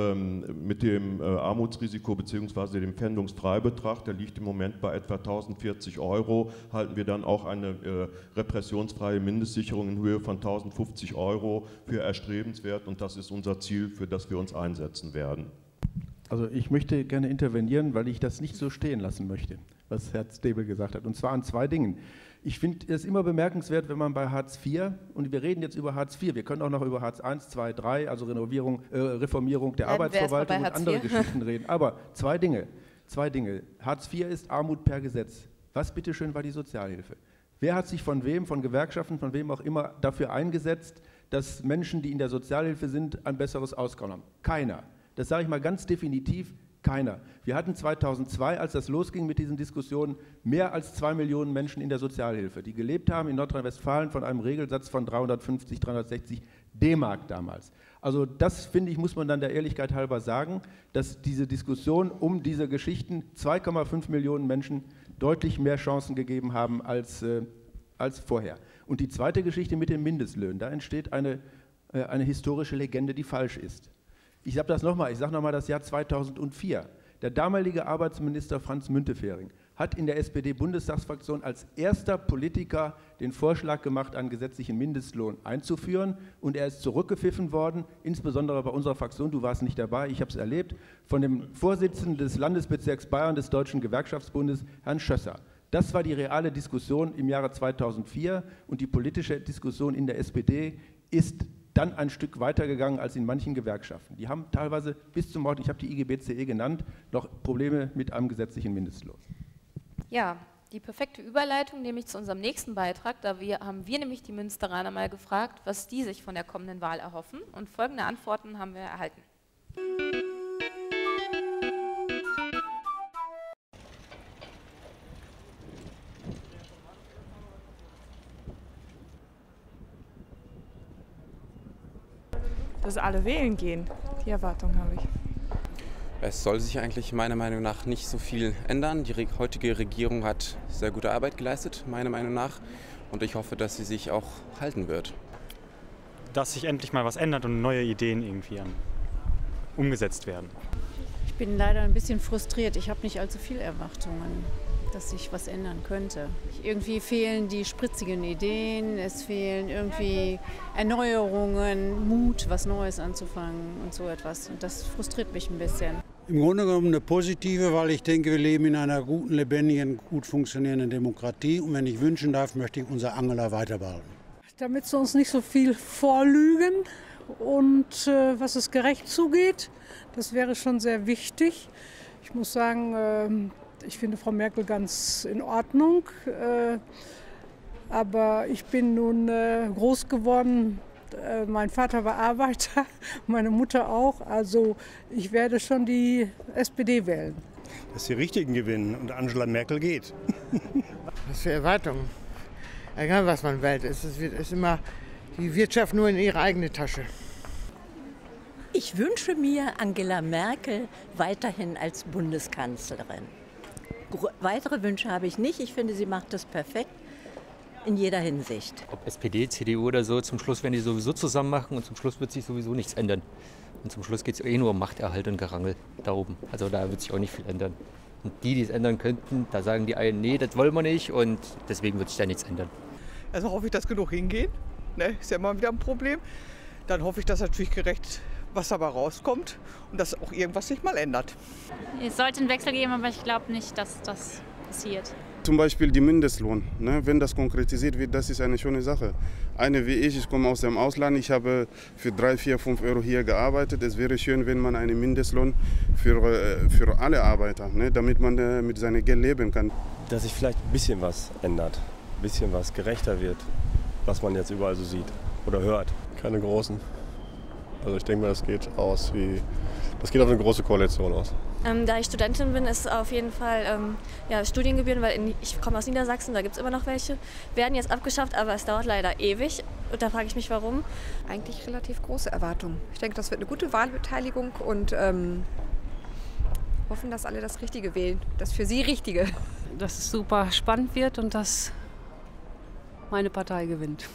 mit dem Armutsrisiko bzw. dem Pfändungsfreibetrag, der liegt im Moment bei etwa tausendvierzig Euro, halten wir dann auch eine eine äh, repressionsfreie Mindestsicherung in Höhe von tausendfünfzig Euro für erstrebenswert und das ist unser Ziel, für das wir uns einsetzen werden. Also ich möchte gerne intervenieren, weil ich das nicht so stehen lassen möchte, was Herr Stäbel gesagt hat, und zwar an zwei Dingen. Ich finde es immer bemerkenswert, wenn man bei Hartz vier, und wir reden jetzt über Hartz vier, wir können auch noch über Hartz eins, zwei, drei, also Renovierung, äh, Reformierung der Arbeitsverwaltung und andere Geschichten reden. Aber zwei Dinge, zwei Dinge. Hartz vier ist Armut per Gesetz. Was bitteschön war die Sozialhilfe? Wer hat sich von wem, von Gewerkschaften, von wem auch immer dafür eingesetzt, dass Menschen, die in der Sozialhilfe sind, ein besseres Auskommen haben? Keiner. Das sage ich mal ganz definitiv, keiner. Wir hatten zweitausendzwei, als das losging mit diesen Diskussionen, mehr als zwei Millionen Menschen in der Sozialhilfe, die gelebt haben in Nordrhein-Westfalen von einem Regelsatz von dreihundertfünfzig, dreihundertsechzig D-Mark damals. Also das, finde ich, muss man dann der Ehrlichkeit halber sagen, dass diese Diskussion um diese Geschichten zwei Komma fünf Millionen Menschen deutlich mehr Chancen gegeben haben als, äh, als vorher. Und die zweite Geschichte mit den Mindestlöhnen, da entsteht eine, äh, eine historische Legende, die falsch ist. Ich sage das nochmal, ich sage nochmal das Jahr zweitausendvier. Der damalige Arbeitsminister Franz Müntefering hat in der S P D-Bundestagsfraktion als erster Politiker den Vorschlag gemacht, einen gesetzlichen Mindestlohn einzuführen und er ist zurückgepfiffen worden, insbesondere bei unserer Fraktion, du warst nicht dabei, ich habe es erlebt, von dem Vorsitzenden des Landesbezirks Bayern des Deutschen Gewerkschaftsbundes, Herrn Schösser. Das war die reale Diskussion im Jahre zweitausendvier und die politische Diskussion in der S P D ist dann ein Stück weitergegangen als in manchen Gewerkschaften. Die haben teilweise bis zum Ort, ich habe die I G B C E genannt, noch Probleme mit einem gesetzlichen Mindestlohn. Ja, die perfekte Überleitung nämlich zu unserem nächsten Beitrag. Da wir, haben wir nämlich die Münsteraner mal gefragt, was die sich von der kommenden Wahl erhoffen. Und folgende Antworten haben wir erhalten. Dass alle wählen gehen. Die Erwartung habe ich. Es soll sich eigentlich meiner Meinung nach nicht so viel ändern. Die heutige Regierung hat sehr gute Arbeit geleistet, meiner Meinung nach. Und ich hoffe, dass sie sich auch halten wird. Dass sich endlich mal was ändert und neue Ideen irgendwie umgesetzt werden. Ich bin leider ein bisschen frustriert. Ich habe nicht allzu viele Erwartungen, dass sich was ändern könnte. Irgendwie fehlen die spritzigen Ideen, es fehlen irgendwie Erneuerungen, Mut, was Neues anzufangen und so etwas. Und das frustriert mich ein bisschen. Im Grunde genommen eine positive, weil ich denke, wir leben in einer guten, lebendigen, gut funktionierenden Demokratie. Und wenn ich wünschen darf, möchte ich unser Angela weiter behalten. Damit sie uns nicht so viel vorlügen und äh, was es gerecht zugeht, das wäre schon sehr wichtig. Ich muss sagen, äh, ich finde Frau Merkel ganz in Ordnung, äh, aber ich bin nun äh, groß geworden. Äh, mein Vater war Arbeiter, meine Mutter auch. Also ich werde schon die S P D wählen. Dass die Richtigen gewinnen und Angela Merkel geht. Was für Erwartungen. Egal was man wählt, es ist, ist immer die Wirtschaft nur in ihre eigene Tasche. Ich wünsche mir Angela Merkel weiterhin als Bundeskanzlerin. Weitere Wünsche habe ich nicht. Ich finde, sie macht das perfekt in jeder Hinsicht. Ob S P D, C D U oder so, zum Schluss werden die sowieso zusammen machen und zum Schluss wird sich sowieso nichts ändern. Und zum Schluss geht es eh nur um Machterhalt und Gerangel da oben. Also da wird sich auch nicht viel ändern. Und die, die es ändern könnten, da sagen die einen, nee, das wollen wir nicht und deswegen wird sich da nichts ändern. Also hoffe ich, dass genug hingehen. Ne? Ist ja immer wieder ein Problem. Dann hoffe ich, dass natürlich gerecht was dabei rauskommt und dass auch irgendwas sich mal ändert. Es sollte einen Wechsel geben, aber ich glaube nicht, dass das passiert. Zum Beispiel die Mindestlohn. Ne? Wenn das konkretisiert wird, das ist eine schöne Sache. Eine wie ich, ich komme aus dem Ausland, ich habe für drei, vier, fünf Euro hier gearbeitet. Es wäre schön, wenn man einen Mindestlohn für, für alle Arbeiter, ne? Damit man äh, mit seinem Geld leben kann. Dass sich vielleicht ein bisschen was ändert, ein bisschen was gerechter wird, was man jetzt überall so sieht oder hört. Keine großen. Also ich denke mal, das geht aus wie, das geht auf eine große Koalition aus. Ähm, da ich Studentin bin, ist auf jeden Fall ähm, ja, Studiengebühren, weil in, ich komme aus Niedersachsen, da gibt es immer noch welche, werden jetzt abgeschafft, aber es dauert leider ewig. Und da frage ich mich, warum. Eigentlich relativ große Erwartungen. Ich denke, das wird eine gute Wahlbeteiligung und ähm, hoffen, dass alle das Richtige wählen, das für sie Richtige. Dass es super spannend wird und dass meine Partei gewinnt.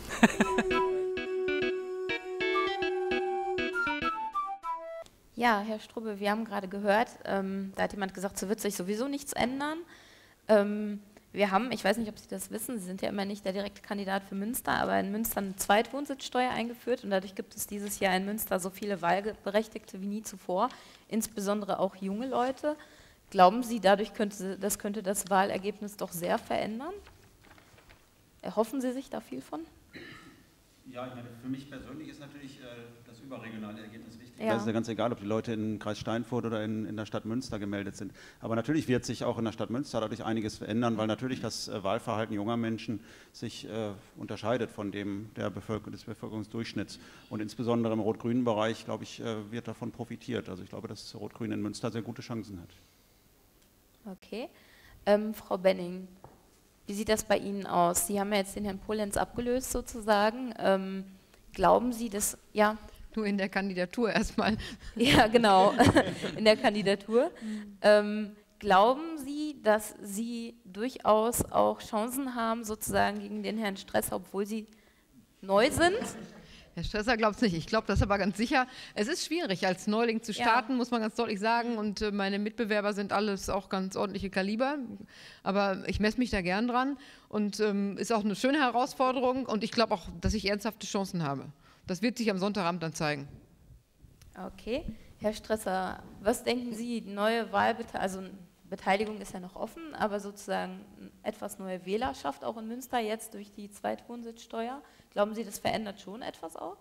Ja, Herr Strubbe, wir haben gerade gehört, ähm, da hat jemand gesagt, so wird sich sowieso nichts ändern. Ähm, Wir haben, ich weiß nicht, ob Sie das wissen, Sie sind ja immer nicht der direkte Kandidat für Münster, aber in Münster eine Zweitwohnsitzsteuer eingeführt und dadurch gibt es dieses Jahr in Münster so viele Wahlberechtigte wie nie zuvor, insbesondere auch junge Leute. Glauben Sie, dadurch könnte das, könnte das Wahlergebnis doch sehr verändern? Erhoffen Sie sich da viel von? Ja, ich meine, für mich persönlich ist natürlich äh, das überregionale Ergebnis wichtig. Ja. Das ist ja ganz egal, ob die Leute in Kreis Steinfurt oder in, in der Stadt Münster gemeldet sind. Aber natürlich wird sich auch in der Stadt Münster dadurch einiges verändern, weil natürlich das äh, Wahlverhalten junger Menschen sich äh, unterscheidet von dem der Bevölker des Bevölkerungsdurchschnitts. Und insbesondere im rot-grünen Bereich, glaube ich, äh, wird davon profitiert. Also ich glaube, dass Rot-Grün in Münster sehr gute Chancen hat. Okay. Ähm, Frau Benning, wie sieht das bei Ihnen aus? Sie haben ja jetzt den Herrn Polenz abgelöst sozusagen. Ähm, glauben Sie, dass, ja? Nur in der Kandidatur erstmal. Ja, genau, in der Kandidatur. Ähm, glauben Sie, dass Sie durchaus auch Chancen haben, sozusagen gegen den Herrn Stresser, obwohl Sie neu sind? Herr Stresser glaubt es nicht. Ich glaube das aber ganz sicher. Es ist schwierig, als Neuling zu starten, ja. muss man ganz deutlich sagen. Und äh, meine Mitbewerber sind alles auch ganz ordentliche Kaliber. Aber ich messe mich da gern dran. Und ähm, ist auch eine schöne Herausforderung. Und ich glaube auch, dass ich ernsthafte Chancen habe. Das wird sich am Sonntagabend dann zeigen. Okay. Herr Stresser, was denken Sie, neue Wahlbeteiligung, also Beteiligung ist ja noch offen, aber sozusagen etwas neue Wählerschaft auch in Münster jetzt durch die Zweitwohnsitzsteuer. Glauben Sie, das verändert schon etwas auch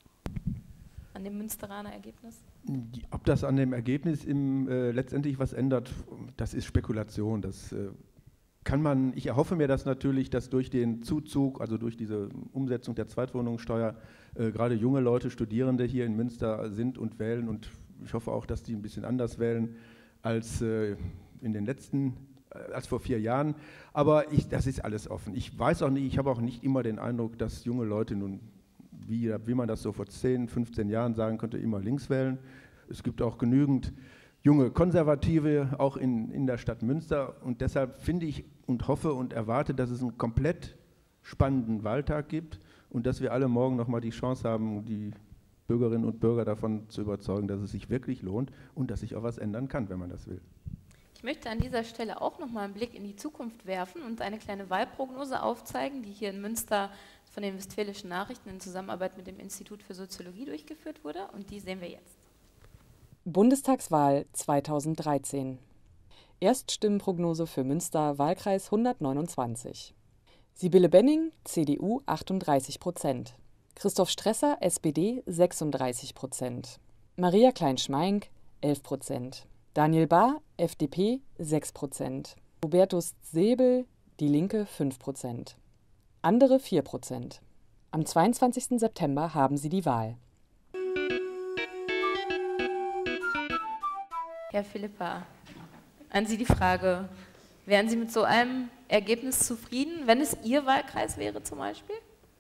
an dem Münsteraner Ergebnis? Ob das an dem Ergebnis im, äh, letztendlich was ändert, das ist Spekulation. Das äh, kann man, ich erhoffe mir das natürlich, dass durch den Zuzug, also durch diese Umsetzung der Zweitwohnungssteuer, äh, gerade junge Leute, Studierende hier in Münster sind und wählen, und ich hoffe auch, dass die ein bisschen anders wählen als äh, in den letzten, als vor vier Jahren, aber ich, das ist alles offen. Ich weiß auch nicht, ich habe auch nicht immer den Eindruck, dass junge Leute nun, wie, wie man das so vor zehn, fünfzehn Jahren sagen könnte, immer links wählen. Es gibt auch genügend junge Konservative, auch in, in der Stadt Münster, und deshalb finde ich und hoffe und erwarte, dass es einen komplett spannenden Wahltag gibt und dass wir alle morgen nochmal die Chance haben, die Bürgerinnen und Bürger davon zu überzeugen, dass es sich wirklich lohnt und dass sich auch was ändern kann, wenn man das will. Ich möchte an dieser Stelle auch noch mal einen Blick in die Zukunft werfen und eine kleine Wahlprognose aufzeigen, die hier in Münster von den Westfälischen Nachrichten in Zusammenarbeit mit dem Institut für Soziologie durchgeführt wurde, und die sehen wir jetzt. Bundestagswahl zweitausenddreizehn. Erststimmenprognose für Münster, Wahlkreis hundertneunundzwanzig. Sibylle Benning, C D U, achtunddreißig Prozent. Christoph Stresser, S P D, sechsunddreißig Prozent. Maria Klein-Schmeink, elf Prozent. Daniel Bahr, F D P, sechs Prozent. Hubertus Säbel, Die Linke, fünf Prozent. Andere vier Prozent. Am zweiundzwanzigsten September haben sie die Wahl. Herr Philippa, an Sie die Frage, wären Sie mit so einem Ergebnis zufrieden, wenn es Ihr Wahlkreis wäre zum Beispiel?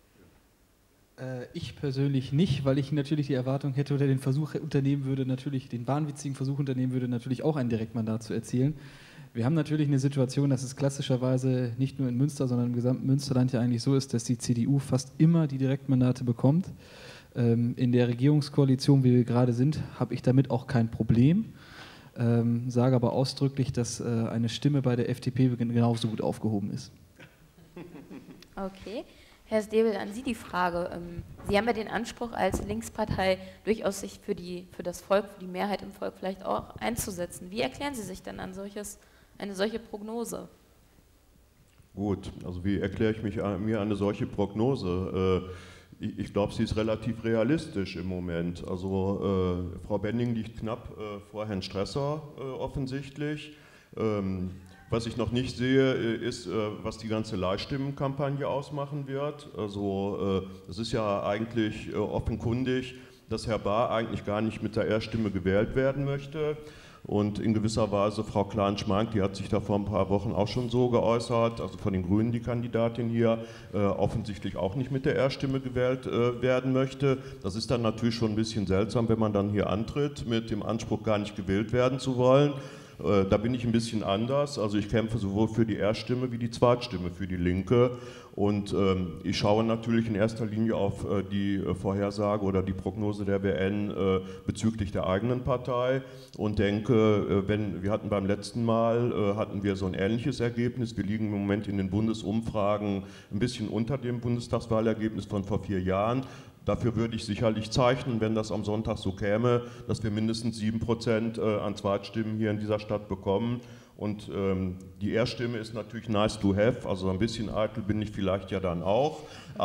Ich persönlich nicht, weil ich natürlich die Erwartung hätte oder den Versuch unternehmen würde, natürlich den wahnwitzigen Versuch unternehmen würde, natürlich auch ein Direktmandat zu erzielen. Wir haben natürlich eine Situation, dass es klassischerweise nicht nur in Münster, sondern im gesamten Münsterland ja eigentlich so ist, dass die C D U fast immer die Direktmandate bekommt. In der Regierungskoalition, wie wir gerade sind, habe ich damit auch kein Problem, sage aber ausdrücklich, dass eine Stimme bei der F D P genauso gut aufgehoben ist. Okay. Herr Säbel, an Sie die Frage. Sie haben ja den Anspruch, als Linkspartei durchaus sich für, die, für das Volk, für die Mehrheit im Volk vielleicht auch einzusetzen. Wie erklären Sie sich denn an solches, eine solche Prognose? Gut, also wie erkläre ich mich, mir eine solche Prognose? Ich, ich glaube, sie ist relativ realistisch im Moment. Also äh, Frau Benning liegt knapp äh, vor Herrn Stresser äh, offensichtlich. Ähm, Was ich noch nicht sehe, ist, was die ganze Leihstimmenkampagne ausmachen wird. Also es ist ja eigentlich offenkundig, dass Herr Bahr eigentlich gar nicht mit der Erststimme gewählt werden möchte. Und in gewisser Weise Frau Klein-Schmeink, die hat sich da vor ein paar Wochen auch schon so geäußert, also von den Grünen die Kandidatin hier, äh, offensichtlich auch nicht mit der Erststimme gewählt äh, werden möchte. Das ist dann natürlich schon ein bisschen seltsam, wenn man dann hier antritt, mit dem Anspruch gar nicht gewählt werden zu wollen. Da bin ich ein bisschen anders, also ich kämpfe sowohl für die Erststimme wie die Zweitstimme für die Linke, Und ähm, ich schaue natürlich in erster Linie auf äh, die äh, Vorhersage oder die Prognose der B N äh, bezüglich der eigenen Partei und denke, äh, wenn wir hatten beim letzten Mal äh, hatten wir so ein ähnliches Ergebnis. Wir liegen im Moment in den Bundesumfragen ein bisschen unter dem Bundestagswahlergebnis von vor vier Jahren. Dafür würde ich sicherlich zeichnen, wenn das am Sonntag so käme, dass wir mindestens sieben Prozent äh, an Zweitstimmen hier in dieser Stadt bekommen. Und ähm, die Erststimme ist natürlich nice to have, also ein bisschen eitel bin ich vielleicht ja dann auch,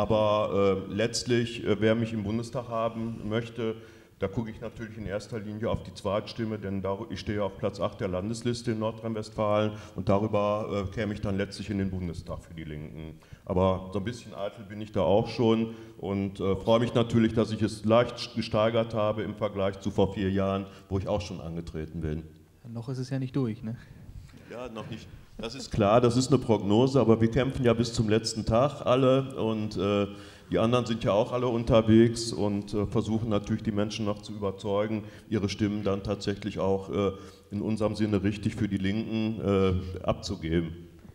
aber äh, letztlich, äh, wer mich im Bundestag haben möchte, da gucke ich natürlich in erster Linie auf die Zweitstimme, denn da, ich stehe auf Platz acht der Landesliste in Nordrhein-Westfalen und darüber äh, käme ich dann letztlich in den Bundestag für die Linken. Aber so ein bisschen eitel bin ich da auch schon und äh, freue mich natürlich, dass ich es leicht gesteigert habe im Vergleich zu vor vier Jahren, wo ich auch schon angetreten bin. Noch ist es ja nicht durch, ne? Ja, noch nicht. Das ist klar, das ist eine Prognose, aber wir kämpfen ja bis zum letzten Tag alle und äh, die anderen sind ja auch alle unterwegs und äh, versuchen natürlich die Menschen noch zu überzeugen, ihre Stimmen dann tatsächlich auch äh, in unserem Sinne richtig für die Linken äh, abzugeben.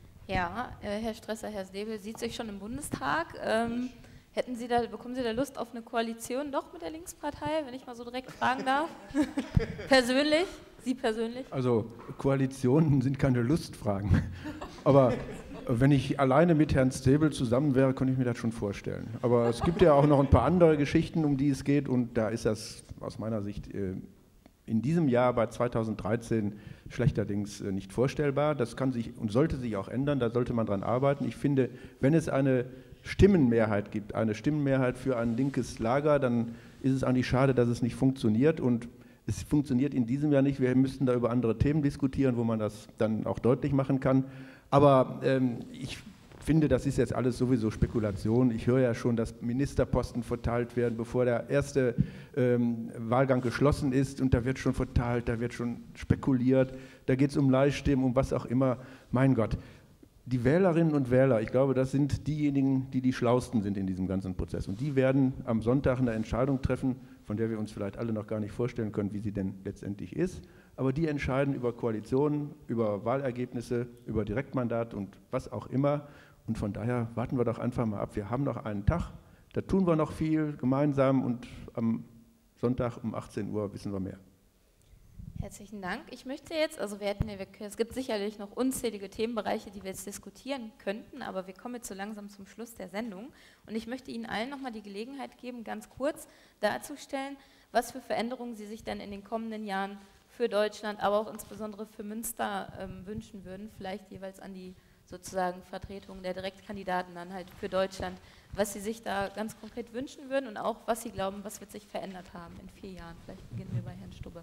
Ja, äh, Herr Stresser, Herr Stäbel sieht sich schon im Bundestag. Ähm, hätten Sie da, bekommen Sie da Lust auf eine Koalition doch mit der Linkspartei, wenn ich mal so direkt fragen darf? Persönlich? Sie persönlich? Also Koalitionen sind keine Lustfragen. Aber wenn ich alleine mit Herrn Stäbel zusammen wäre, könnte ich mir das schon vorstellen. Aber es gibt ja auch noch ein paar andere Geschichten, um die es geht. Und da ist das aus meiner Sicht in diesem Jahr bei zweitausenddreizehn schlechterdings nicht vorstellbar. Das kann sich und sollte sich auch ändern, da sollte man dran arbeiten. Ich finde, wenn es eine Stimmenmehrheit gibt, eine Stimmenmehrheit für ein linkes Lager, dann ist es eigentlich schade, dass es nicht funktioniert. Und es funktioniert in diesem Jahr nicht. Wir müssten da über andere Themen diskutieren, wo man das dann auch deutlich machen kann. Aber ähm, ich finde, das ist jetzt alles sowieso Spekulation. Ich höre ja schon, dass Ministerposten verteilt werden, bevor der erste ähm, Wahlgang geschlossen ist. Und da wird schon verteilt, da wird schon spekuliert. Da geht es um Leihstimmen, um was auch immer. Mein Gott. Die Wählerinnen und Wähler, ich glaube, das sind diejenigen, die die Schlausten sind in diesem ganzen Prozess. Und die werden am Sonntag eine Entscheidung treffen, von der wir uns vielleicht alle noch gar nicht vorstellen können, wie sie denn letztendlich ist. Aber die entscheiden über Koalitionen, über Wahlergebnisse, über Direktmandat und was auch immer. Und von daher warten wir doch einfach mal ab. Wir haben noch einen Tag, da tun wir noch viel gemeinsam und am Sonntag um achtzehn Uhr wissen wir mehr. Herzlichen Dank. Ich möchte jetzt, also wir hätten, es gibt sicherlich noch unzählige Themenbereiche, die wir jetzt diskutieren könnten, aber wir kommen jetzt so langsam zum Schluss der Sendung und ich möchte Ihnen allen nochmal die Gelegenheit geben, ganz kurz darzustellen, was für Veränderungen Sie sich denn in den kommenden Jahren für Deutschland, aber auch insbesondere für Münster ähm, wünschen würden, vielleicht jeweils an die sozusagen Vertretung der Direktkandidaten dann halt für Deutschland, was Sie sich da ganz konkret wünschen würden und auch, was Sie glauben, was wird sich verändert haben in vier Jahren. Vielleicht beginnen wir bei Herrn Stubbe.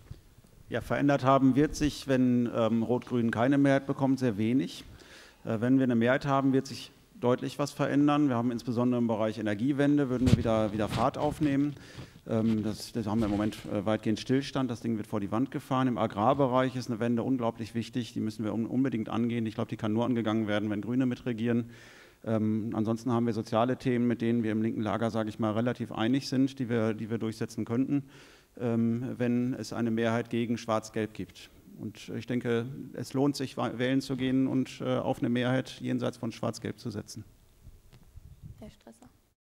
Ja, verändert haben wird sich, wenn ähm, Rot-Grün keine Mehrheit bekommt, sehr wenig. Äh, wenn wir eine Mehrheit haben, wird sich deutlich was verändern. Wir haben insbesondere im Bereich Energiewende, würden wir wieder, wieder Fahrt aufnehmen. Ähm, das, das haben wir im Moment äh, weitgehend Stillstand. Das Ding wird vor die Wand gefahren. Im Agrarbereich ist eine Wende unglaublich wichtig. Die müssen wir un unbedingt angehen. Ich glaube, die kann nur angegangen werden, wenn Grüne mitregieren. Ähm, ansonsten haben wir soziale Themen, mit denen wir im linken Lager, sage ich mal, relativ einig sind, die wir, die wir durchsetzen könnten, ähm, wenn es eine Mehrheit gegen Schwarz-Gelb gibt. Und ich denke, es lohnt sich, wählen zu gehen und äh, auf eine Mehrheit jenseits von Schwarz-Gelb zu setzen. Herr Stresser.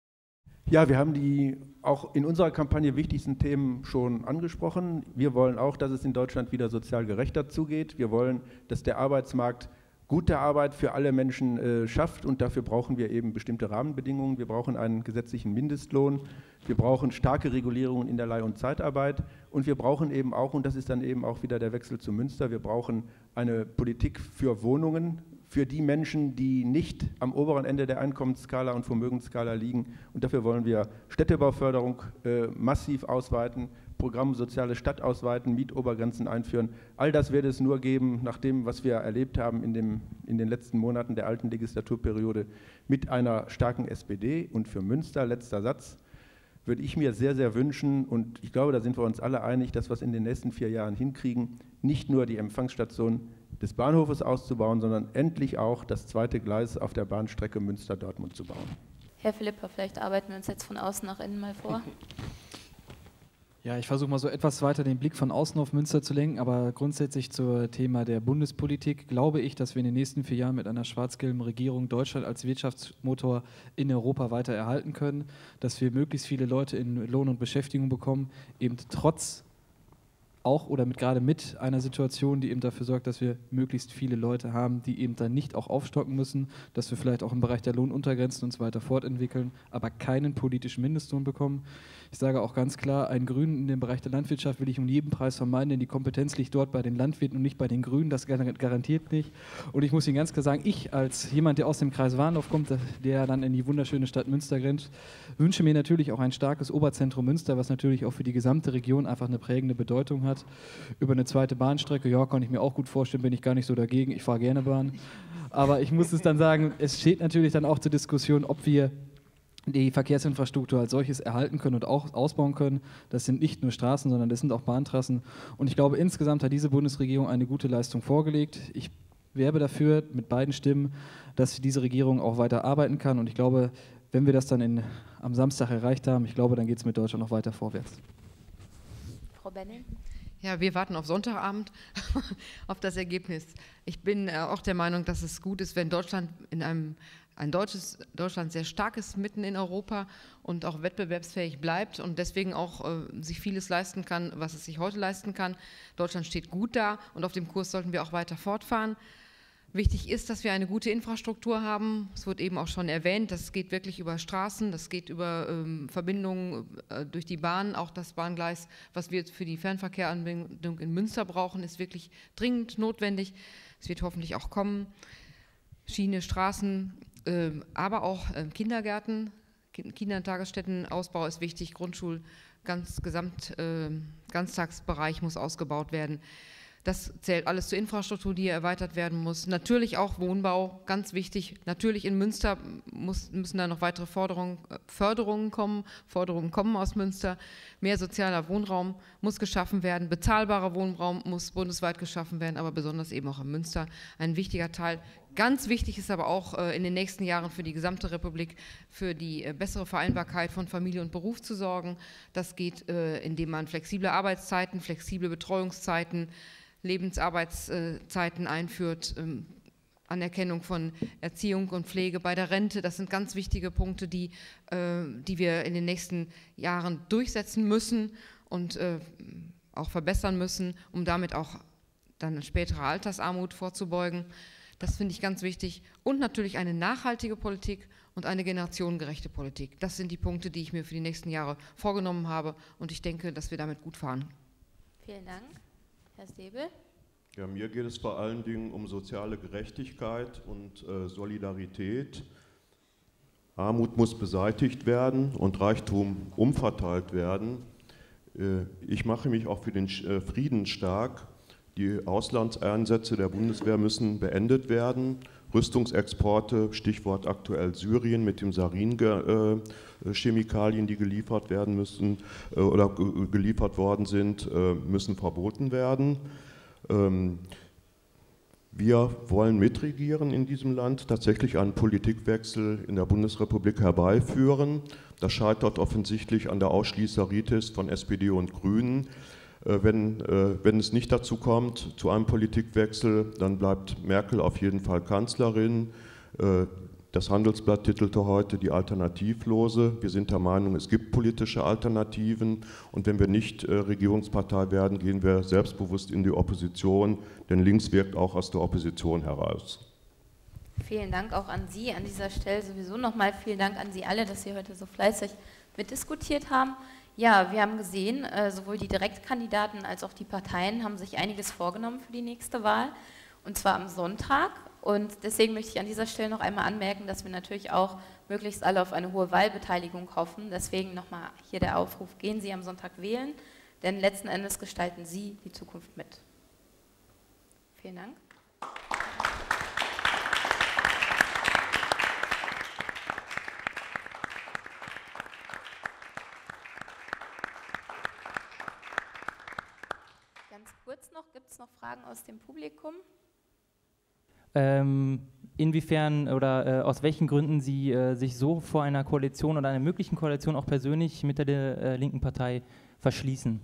Ja, wir haben die auch in unserer Kampagne wichtigsten Themen schon angesprochen. Wir wollen auch, dass es in Deutschland wieder sozial gerechter zugeht. Wir wollen, dass der Arbeitsmarkt gute Arbeit für alle Menschen äh, schafft und dafür brauchen wir eben bestimmte Rahmenbedingungen. Wir brauchen einen gesetzlichen Mindestlohn, wir brauchen starke Regulierungen in der Leih- und Zeitarbeit und wir brauchen eben auch, und das ist dann eben auch wieder der Wechsel zu Münster, wir brauchen eine Politik für Wohnungen, für die Menschen, die nicht am oberen Ende der Einkommensskala und Vermögensskala liegen. Und dafür wollen wir Städtebauförderung äh, massiv ausweiten, Programm Soziale Stadt ausweiten, Mietobergrenzen einführen. All das wird es nur geben, nach dem, was wir erlebt haben in, dem, in den letzten Monaten der alten Legislaturperiode mit einer starken S P D. Und für Münster, letzter Satz, würde ich mir sehr, sehr wünschen, und ich glaube, da sind wir uns alle einig, dass wir es in den nächsten vier Jahren hinkriegen, nicht nur die Empfangsstation des Bahnhofes auszubauen, sondern endlich auch das zweite Gleis auf der Bahnstrecke Münster-Dortmund zu bauen. Herr Philippa, vielleicht arbeiten wir uns jetzt von außen nach innen mal vor. Ja, ich versuche mal so etwas weiter den Blick von außen auf Münster zu lenken, aber grundsätzlich zum Thema der Bundespolitik glaube ich, dass wir in den nächsten vier Jahren mit einer schwarz-gelben Regierung Deutschland als Wirtschaftsmotor in Europa weiter erhalten können, dass wir möglichst viele Leute in Lohn und Beschäftigung bekommen, eben trotz auch oder mit gerade mit einer Situation, die eben dafür sorgt, dass wir möglichst viele Leute haben, die eben dann nicht auch aufstocken müssen, dass wir vielleicht auch im Bereich der Lohnuntergrenzen uns weiter fortentwickeln, aber keinen politischen Mindestlohn bekommen. Ich sage auch ganz klar, einen Grünen in dem Bereich der Landwirtschaft will ich um jeden Preis vermeiden, denn die Kompetenz liegt dort bei den Landwirten und nicht bei den Grünen, das garantiert nicht. Und ich muss Ihnen ganz klar sagen, ich als jemand, der aus dem Kreis Warndorf kommt, der dann in die wunderschöne Stadt Münster grenzt, wünsche mir natürlich auch ein starkes Oberzentrum Münster, was natürlich auch für die gesamte Region einfach eine prägende Bedeutung hat. Über eine zweite Bahnstrecke, ja, kann ich mir auch gut vorstellen, bin ich gar nicht so dagegen, ich fahre gerne Bahn. Aber ich muss es dann sagen, es steht natürlich dann auch zur Diskussion, ob wir die Verkehrsinfrastruktur als solches erhalten können und auch ausbauen können. Das sind nicht nur Straßen, sondern das sind auch Bahntrassen. Und ich glaube, insgesamt hat diese Bundesregierung eine gute Leistung vorgelegt. Ich werbe dafür mit beiden Stimmen, dass diese Regierung auch weiter arbeiten kann. Und ich glaube, wenn wir das dann in, am Samstag erreicht haben, ich glaube, dann geht es mit Deutschland noch weiter vorwärts. Frau Benning? Ja, wir warten auf Sonntagabend auf das Ergebnis. Ich bin äh, auch der Meinung, dass es gut ist, wenn Deutschland in einem ein deutsches Deutschland sehr stark ist mitten in Europa und auch wettbewerbsfähig bleibt und deswegen auch äh, sich vieles leisten kann, was es sich heute leisten kann. Deutschland steht gut da und auf dem Kurs sollten wir auch weiter fortfahren. Wichtig ist, dass wir eine gute Infrastruktur haben. Es wird eben auch schon erwähnt, das geht wirklich über Straßen, das geht über ähm, Verbindungen äh, durch die Bahn. Auch das Bahngleis, was wir für die Fernverkehranbindung in Münster brauchen, ist wirklich dringend notwendig. Es wird hoffentlich auch kommen. Schiene, Straßen, äh, aber auch äh, Kindergärten, Kindertagesstättenausbau ist wichtig, Grundschul, ganz Gesamt, äh, Ganztagsbereich muss ausgebaut werden. Das zählt alles zur Infrastruktur, die erweitert werden muss. Natürlich auch Wohnbau, ganz wichtig. Natürlich in Münster muss, müssen da noch weitere Forderungen, Förderungen kommen. Forderungen kommen aus Münster. Mehr sozialer Wohnraum muss geschaffen werden. Bezahlbarer Wohnraum muss bundesweit geschaffen werden, aber besonders eben auch in Münster ein wichtiger Teil. Ganz wichtig ist aber auch äh, in den nächsten Jahren für die gesamte Republik für die äh, bessere Vereinbarkeit von Familie und Beruf zu sorgen. Das geht, äh, indem man flexible Arbeitszeiten, flexible Betreuungszeiten, Lebensarbeitszeiten einführt, ähm, Anerkennung von Erziehung und Pflege bei der Rente. Das sind ganz wichtige Punkte, die, äh, die wir in den nächsten Jahren durchsetzen müssen und äh, auch verbessern müssen, um damit auch dann spätere Altersarmut vorzubeugen. Das finde ich ganz wichtig. Und natürlich eine nachhaltige Politik und eine generationengerechte Politik. Das sind die Punkte, die ich mir für die nächsten Jahre vorgenommen habe. Und ich denke, dass wir damit gut fahren. Vielen Dank. Herr Stäbel? Ja, mir geht es vor allen Dingen um soziale Gerechtigkeit und äh, Solidarität. Armut muss beseitigt werden und Reichtum umverteilt werden. Äh, ich mache mich auch für den äh, Frieden stark. Die Auslandseinsätze der Bundeswehr müssen beendet werden. Rüstungsexporte, Stichwort aktuell Syrien mit den Sarin-Chemikalien, die geliefert werden müssen äh, oder geliefert worden sind, äh, müssen verboten werden. Ähm, wir wollen mitregieren in diesem Land, tatsächlich einen Politikwechsel in der Bundesrepublik herbeiführen. Das scheitert offensichtlich an der Ausschließeritis von S P D und Grünen. Wenn, wenn es nicht dazu kommt, zu einem Politikwechsel, dann bleibt Merkel auf jeden Fall Kanzlerin. Das Handelsblatt titelte heute die Alternativlose. Wir sind der Meinung, es gibt politische Alternativen und wenn wir nicht Regierungspartei werden, gehen wir selbstbewusst in die Opposition, denn links wirkt auch aus der Opposition heraus. Vielen Dank auch an Sie an dieser Stelle. Sowieso nochmal vielen Dank an Sie alle, dass Sie heute so fleißig mitdiskutiert haben. Ja, wir haben gesehen, sowohl die Direktkandidaten als auch die Parteien haben sich einiges vorgenommen für die nächste Wahl, und zwar am Sonntag. Und deswegen möchte ich an dieser Stelle noch einmal anmerken, dass wir natürlich auch möglichst alle auf eine hohe Wahlbeteiligung hoffen. Deswegen nochmal hier der Aufruf, gehen Sie am Sonntag wählen, denn letzten Endes gestalten Sie die Zukunft mit. Vielen Dank. Ganz kurz noch, gibt es noch Fragen aus dem Publikum? Ähm, inwiefern oder äh, aus welchen Gründen Sie äh, sich so vor einer Koalition oder einer möglichen Koalition auch persönlich mit der äh, linken Partei verschließen.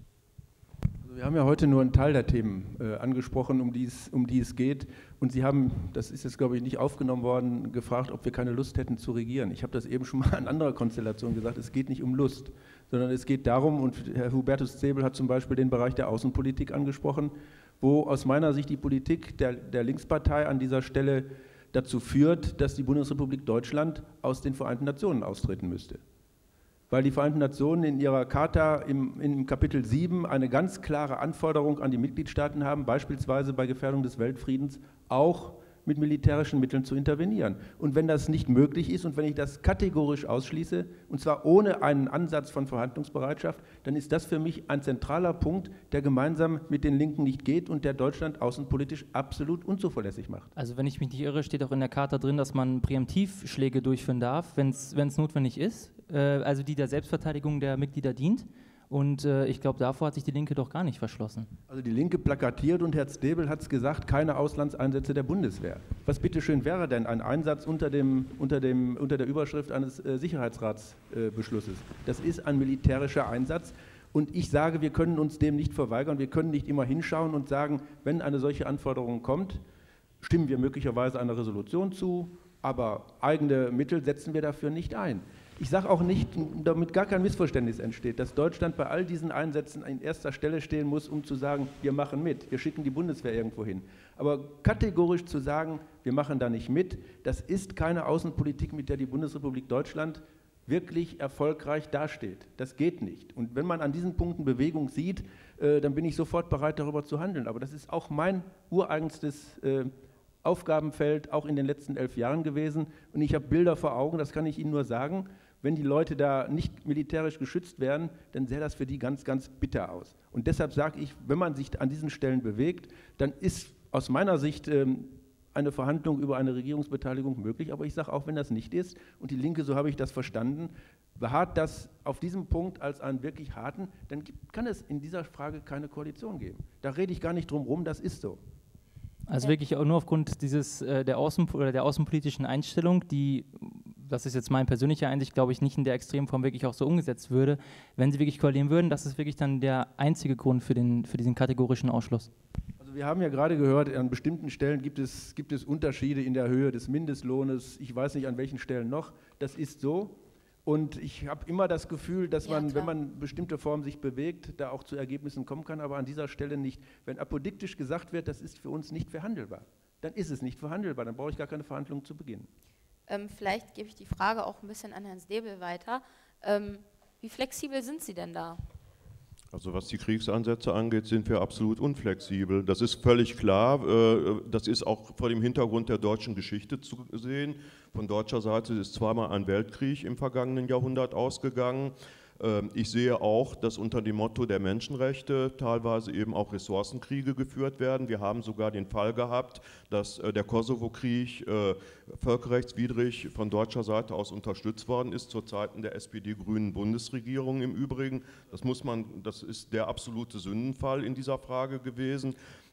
Also wir haben ja heute nur einen Teil der Themen äh, angesprochen, um die, es, um die es geht. Und Sie haben, das ist jetzt glaube ich nicht aufgenommen worden, gefragt, ob wir keine Lust hätten zu regieren. Ich habe das eben schon mal in anderer Konstellation gesagt, es geht nicht um Lust, sondern es geht darum, und Herr Hubertus Zebel hat zum Beispiel den Bereich der Außenpolitik angesprochen, wo aus meiner Sicht die Politik der, der Linkspartei an dieser Stelle dazu führt, dass die Bundesrepublik Deutschland aus den Vereinten Nationen austreten müsste. Weil die Vereinten Nationen in ihrer Charta im, im Kapitel sieben eine ganz klare Anforderung an die Mitgliedstaaten haben, beispielsweise bei Gefährdung des Weltfriedens auch mit militärischen Mitteln zu intervenieren. Und wenn das nicht möglich ist und wenn ich das kategorisch ausschließe, und zwar ohne einen Ansatz von Verhandlungsbereitschaft, dann ist das für mich ein zentraler Punkt, der gemeinsam mit den Linken nicht geht und der Deutschland außenpolitisch absolut unzuverlässig macht. Also wenn ich mich nicht irre, steht auch in der Charta drin, dass man Präemptivschläge durchführen darf, wenn es notwendig ist, äh, also die der Selbstverteidigung der Mitglieder dient. Und äh, ich glaube, davor hat sich die Linke doch gar nicht verschlossen. Also die Linke plakatiert und Herr Zebel hat es gesagt, keine Auslandseinsätze der Bundeswehr. Was bitteschön wäre denn ein Einsatz unter, dem, unter, dem, unter der Überschrift eines äh, Sicherheitsratsbeschlusses? Äh, das ist ein militärischer Einsatz. Und ich sage, wir können uns dem nicht verweigern. Wir können nicht immer hinschauen und sagen, wenn eine solche Anforderung kommt, stimmen wir möglicherweise einer Resolution zu, aber eigene Mittel setzen wir dafür nicht ein. Ich sage auch nicht, damit gar kein Missverständnis entsteht, dass Deutschland bei all diesen Einsätzen an erster Stelle stehen muss, um zu sagen, wir machen mit, wir schicken die Bundeswehr irgendwo hin. Aber kategorisch zu sagen, wir machen da nicht mit, das ist keine Außenpolitik, mit der die Bundesrepublik Deutschland wirklich erfolgreich dasteht. Das geht nicht. Und wenn man an diesen Punkten Bewegung sieht, äh, dann bin ich sofort bereit, darüber zu handeln. Aber das ist auch mein ureigenstes äh, Aufgabenfeld, auch in den letzten elf Jahren gewesen. Und ich habe Bilder vor Augen, das kann ich Ihnen nur sagen. Wenn die Leute da nicht militärisch geschützt werden, dann sähe das für die ganz, ganz bitter aus. Und deshalb sage ich, wenn man sich an diesen Stellen bewegt, dann ist aus meiner Sicht ähm, eine Verhandlung über eine Regierungsbeteiligung möglich. Aber ich sage auch, wenn das nicht ist, und die Linke, so habe ich das verstanden, beharrt das auf diesem Punkt als einen wirklich harten, dann gibt, kann es in dieser Frage keine Koalition geben. Da rede ich gar nicht drum rum, das ist so. Also wirklich auch nur aufgrund dieses, äh, der, Außen, oder der außenpolitischen Einstellung, die, das ist jetzt meine persönliche Einsicht, glaube ich, nicht in der Extremform wirklich auch so umgesetzt würde. Wenn sie wirklich koalieren würden, das ist wirklich dann der einzige Grund für, den, für diesen kategorischen Ausschluss. Also wir haben ja gerade gehört, an bestimmten Stellen gibt es, gibt es Unterschiede in der Höhe des Mindestlohnes. Ich weiß nicht, an welchen Stellen noch. Das ist so. Und ich habe immer das Gefühl, dass man, ja, wenn man bestimmte Formen sich bewegt, da auch zu Ergebnissen kommen kann, aber an dieser Stelle nicht. Wenn apodiktisch gesagt wird, das ist für uns nicht verhandelbar, dann ist es nicht verhandelbar, dann brauche ich gar keine Verhandlungen zu beginnen. Ähm, vielleicht gebe ich die Frage auch ein bisschen an Herrn Zebel weiter. Ähm, wie flexibel sind Sie denn da? Also was die Kriegsansätze angeht, sind wir absolut unflexibel. Das ist völlig klar. Das ist auch vor dem Hintergrund der deutschen Geschichte zu sehen. Von deutscher Seite ist zweimal ein Weltkrieg im vergangenen Jahrhundert ausgegangen. Ich sehe auch, dass unter dem Motto der Menschenrechte teilweise eben auch Ressourcenkriege geführt werden. Wir haben sogar den Fall gehabt, dass der Kosovo-Krieg völkerrechtswidrig von deutscher Seite aus unterstützt worden ist, zu Zeiten der S P D-grünen Bundesregierung im Übrigen. Das muss man, das ist der absolute Sündenfall in dieser Frage gewesen.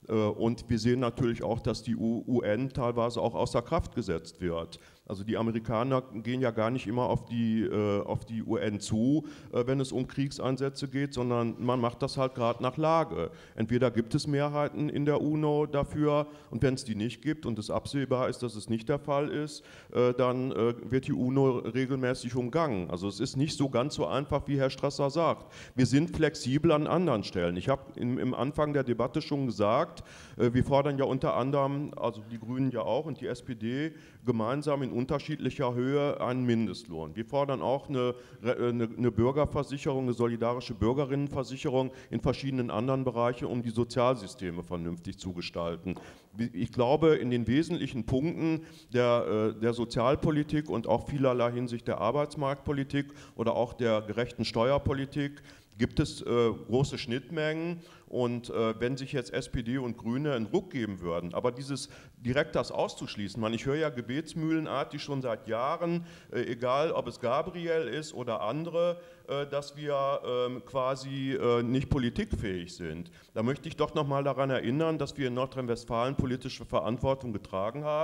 Und wir sehen natürlich auch, dass die U N teilweise auch außer Kraft gesetzt wird. Also die Amerikaner gehen ja gar nicht immer auf die, äh, auf die U N zu, äh, wenn es um Kriegseinsätze geht, sondern man macht das halt gerade nach Lage. Entweder gibt es Mehrheiten in der UNO dafür und wenn es die nicht gibt und es absehbar ist, dass es nicht der Fall ist, äh, dann äh, wird die UNO regelmäßig umgangen. Also es ist nicht so ganz so einfach, wie Herr Strasser sagt. Wir sind flexibel an anderen Stellen. Ich habe im Anfang der Debatte schon gesagt, äh, wir fordern ja unter anderem, also die Grünen ja auch und die S P D, gemeinsam in unterschiedlicher Höhe einen Mindestlohn. Wir fordern auch eine, eine, eine Bürgerversicherung, eine solidarische Bürgerinnenversicherung in verschiedenen anderen Bereichen, um die Sozialsysteme vernünftig zu gestalten. Ich glaube, in den wesentlichen Punkten der, der Sozialpolitik und auch vielerlei Hinsicht der Arbeitsmarktpolitik oder auch der gerechten Steuerpolitik gibt es äh, große Schnittmengen und äh, wenn sich jetzt S P D und Grüne einen Ruck geben würden, aber dieses direkt das auszuschließen, man, ich höre ja gebetsmühlenartig schon seit Jahren, äh, egal ob es Gabriel ist oder andere, äh, dass wir äh, quasi äh, nicht politikfähig sind. Da möchte ich doch noch mal daran erinnern, dass wir in Nordrhein-Westfalen politische Verantwortung getragen haben.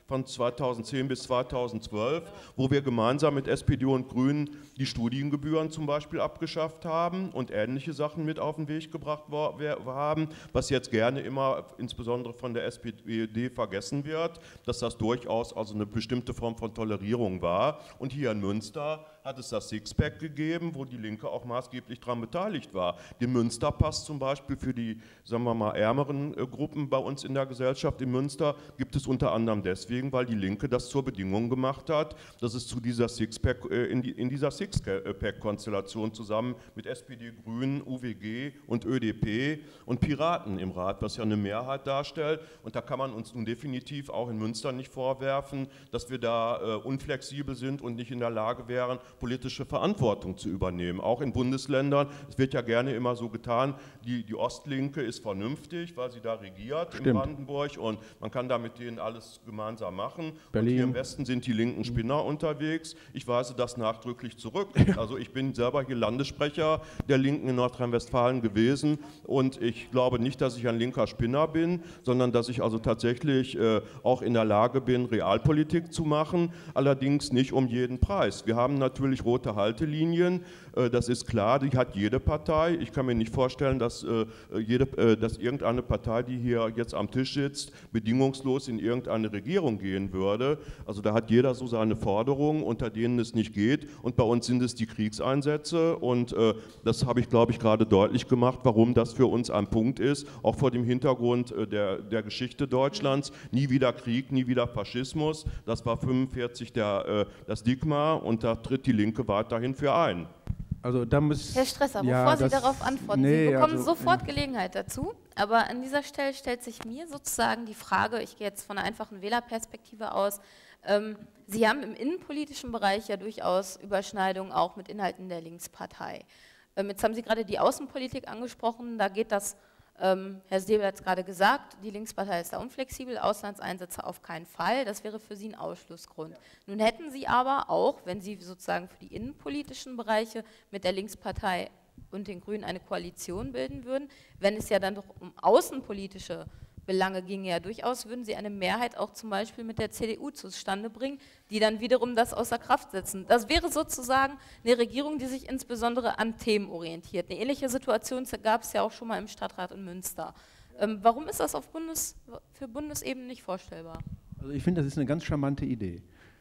von zweitausendzehn bis zweitausendzwölf, wo wir gemeinsam mit S P D und Grünen die Studiengebühren zum Beispiel abgeschafft haben und ähnliche Sachen mit auf den Weg gebracht haben, was jetzt gerne immer insbesondere von der S P D vergessen wird, dass das durchaus also eine bestimmte Form von Tolerierung war. Und hier in Münster hat es das Sixpack gegeben, wo die Linke auch maßgeblich daran beteiligt war. Den Münsterpass zum Beispiel für die, sagen wir mal, ärmeren äh, Gruppen bei uns in der Gesellschaft in Münster gibt es unter anderem deswegen, weil die Linke das zur Bedingung gemacht hat, dass es zu dieser Sixpack, äh, in, die, in dieser Sixpack-Konstellation zusammen mit S P D, Grünen, U W G und Ö D P und Piraten im Rat, was ja eine Mehrheit darstellt. Und da kann man uns nun definitiv auch in Münster nicht vorwerfen, dass wir da äh, unflexibel sind und nicht in der Lage wären, politische Verantwortung zu übernehmen. Auch in Bundesländern, es wird ja gerne immer so getan, die, die Ostlinke ist vernünftig, weil sie da regiert. Stimmt. In Brandenburg und man kann da mit denen alles gemeinsam machen. Berlin. Und hier im Westen sind die linken Spinner unterwegs. Ich weise das nachdrücklich zurück. Also ich bin selber hier Landessprecher der Linken in Nordrhein-Westfalen gewesen und ich glaube nicht, dass ich ein linker Spinner bin, sondern dass ich also tatsächlich äh, auch in der Lage bin, Realpolitik zu machen, allerdings nicht um jeden Preis. Wir haben natürlich Natürlich rote Haltelinien, das ist klar, die hat jede Partei. Ich kann mir nicht vorstellen, dass, jede, dass irgendeine Partei, die hier jetzt am Tisch sitzt, bedingungslos in irgendeine Regierung gehen würde. Also da hat jeder so seine Forderungen, unter denen es nicht geht. Und bei uns sind es die Kriegseinsätze. Und das habe ich, glaube ich, gerade deutlich gemacht, warum das für uns ein Punkt ist, auch vor dem Hintergrund der, der Geschichte Deutschlands. Nie wieder Krieg, nie wieder Faschismus. Das war fünfundvierzig der, das Stigma und da tritt die Linke weiterhin für ein. Also da muss, Herr Stresser, bevor ja, Sie das, darauf antworten, nee, Sie bekommen also, sofort ja. Gelegenheit dazu, aber an dieser Stelle stellt sich mir sozusagen die Frage, ich gehe jetzt von einer einfachen Wählerperspektive aus, ähm, Sie haben im innenpolitischen Bereich ja durchaus Überschneidungen auch mit Inhalten der Linkspartei. Ähm, jetzt haben Sie gerade die Außenpolitik angesprochen, da geht das, ähm, Herr Stäbel hat es gerade gesagt, die Linkspartei ist da unflexibel, Auslandseinsätze auf keinen Fall, das wäre für Sie ein Ausschlussgrund. Nun hätten Sie aber auch, wenn Sie sozusagen für die innenpolitischen Bereiche mit der Linkspartei und den Grünen eine Koalition bilden würden, wenn es ja dann doch um außenpolitische Belange ginge ja durchaus, würden Sie eine Mehrheit auch zum Beispiel mit der C D U zustande bringen, die dann wiederum das außer Kraft setzen. Das wäre sozusagen eine Regierung, die sich insbesondere an Themen orientiert. Eine ähnliche Situation gab es ja auch schon mal im Stadtrat in Münster. Ähm, warum ist das auf Bundes, für Bundesebene nicht vorstellbar? Also ich finde, das ist eine ganz charmante Idee.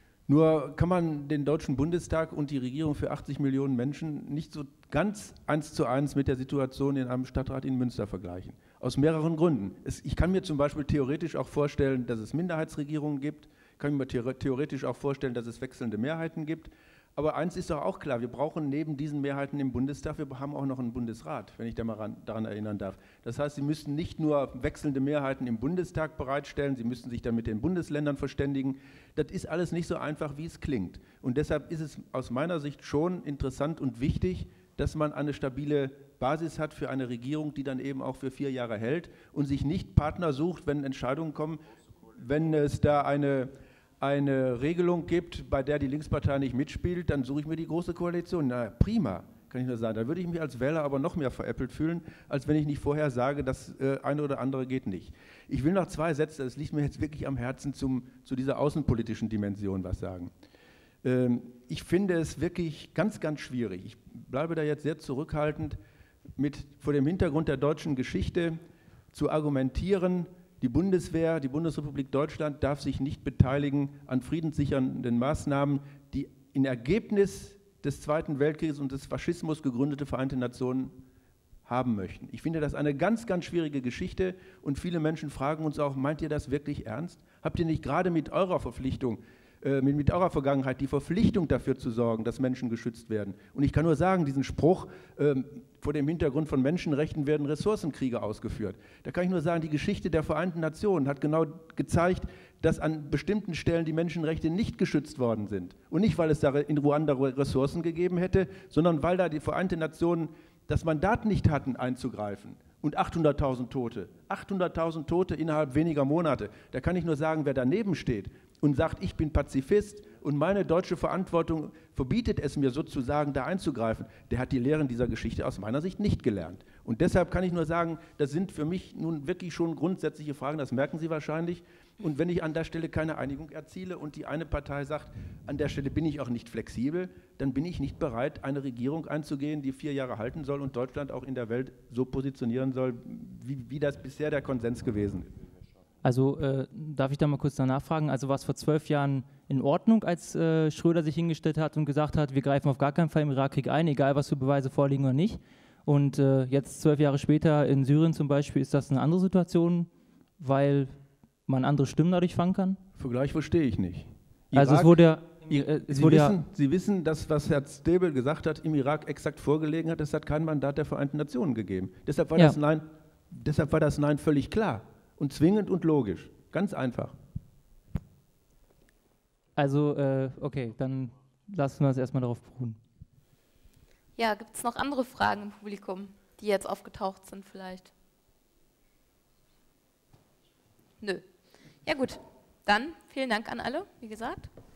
Nur kann man den Deutschen Bundestag und die Regierung für achtzig Millionen Menschen nicht so ganz eins zu eins mit der Situation in einem Stadtrat in Münster vergleichen. Aus mehreren Gründen. Es, ich kann mir zum Beispiel theoretisch auch vorstellen, dass es Minderheitsregierungen gibt. Ich kann mir theoretisch auch vorstellen, dass es wechselnde Mehrheiten gibt. Aber eins ist doch auch klar, wir brauchen neben diesen Mehrheiten im Bundestag, wir haben auch noch einen Bundesrat, wenn ich da mal ran, daran erinnern darf. Das heißt, Sie müssten nicht nur wechselnde Mehrheiten im Bundestag bereitstellen, Sie müssten sich dann mit den Bundesländern verständigen. Das ist alles nicht so einfach, wie es klingt. Und deshalb ist es aus meiner Sicht schon interessant und wichtig, dass man eine stabile Basis hat für eine Regierung, die dann eben auch für vier Jahre hält und sich nicht Partner sucht, wenn Entscheidungen kommen, wenn es da eine... eine Regelung gibt, bei der die Linkspartei nicht mitspielt, dann suche ich mir die Große Koalition. Na prima, kann ich nur sagen. Da würde ich mich als Wähler aber noch mehr veräppelt fühlen, als wenn ich nicht vorher sage, das äh, eine oder andere geht nicht. Ich will noch zwei Sätze, das liegt mir jetzt wirklich am Herzen, zum, zu dieser außenpolitischen Dimension was sagen. Ähm, ich finde es wirklich ganz, ganz schwierig. Ich bleibe da jetzt sehr zurückhaltend, mit vor dem Hintergrund der deutschen Geschichte zu argumentieren, die Bundeswehr, die Bundesrepublik Deutschland darf sich nicht beteiligen an friedenssichernden Maßnahmen, die in Ergebnis des Zweiten Weltkrieges und des Faschismus gegründete Vereinte Nationen haben möchten. Ich finde das eine ganz, ganz schwierige Geschichte und viele Menschen fragen uns auch, meint ihr das wirklich ernst? Habt ihr nicht gerade mit eurer Verpflichtung, äh, mit, mit eurer Vergangenheit die Verpflichtung dafür zu sorgen, dass Menschen geschützt werden? Und ich kann nur sagen, diesen Spruch, äh, vor dem Hintergrund von Menschenrechten werden Ressourcenkriege ausgeführt. Da kann ich nur sagen, die Geschichte der Vereinten Nationen hat genau gezeigt, dass an bestimmten Stellen die Menschenrechte nicht geschützt worden sind. Und nicht, weil es da in Ruanda Ressourcen gegeben hätte, sondern weil da die Vereinten Nationen das Mandat nicht hatten, einzugreifen. Und achthunderttausend Tote. achthunderttausend Tote innerhalb weniger Monate. Da kann ich nur sagen, wer daneben steht und sagt, ich bin Pazifist und meine deutsche Verantwortung verbietet es mir sozusagen, da einzugreifen, der hat die Lehren dieser Geschichte aus meiner Sicht nicht gelernt. Und deshalb kann ich nur sagen, das sind für mich nun wirklich schon grundsätzliche Fragen, das merken Sie wahrscheinlich. Und wenn ich an der Stelle keine Einigung erziele und die eine Partei sagt, an der Stelle bin ich auch nicht flexibel, dann bin ich nicht bereit, eine Regierung einzugehen, die vier Jahre halten soll und Deutschland auch in der Welt so positionieren soll, wie, wie das bisher der Konsens gewesen ist. Also äh, darf ich da mal kurz danach fragen, also war es vor zwölf Jahren in Ordnung, als äh, Schröder sich hingestellt hat und gesagt hat, wir greifen auf gar keinen Fall im Irakkrieg ein, egal was für Beweise vorliegen oder nicht. Und äh, jetzt zwölf Jahre später in Syrien zum Beispiel, ist das eine andere Situation, weil man andere Stimmen dadurch fangen kann? Für gleichwohl stehe ich nicht. Also Irak, es wurde ja... Äh, es Sie, wurde wissen, ja Sie wissen, dass was Herr Stäbel gesagt hat, im Irak exakt vorgelegen hat, es hat kein Mandat der Vereinten Nationen gegeben. Deshalb war, ja. das, Nein, deshalb war das Nein völlig klar und zwingend und logisch. Ganz einfach. Also, äh, okay, dann lassen wir es erstmal darauf beruhen. Ja, gibt es noch andere Fragen im Publikum, die jetzt aufgetaucht sind vielleicht? Nö. Ja gut, dann vielen Dank an alle, wie gesagt.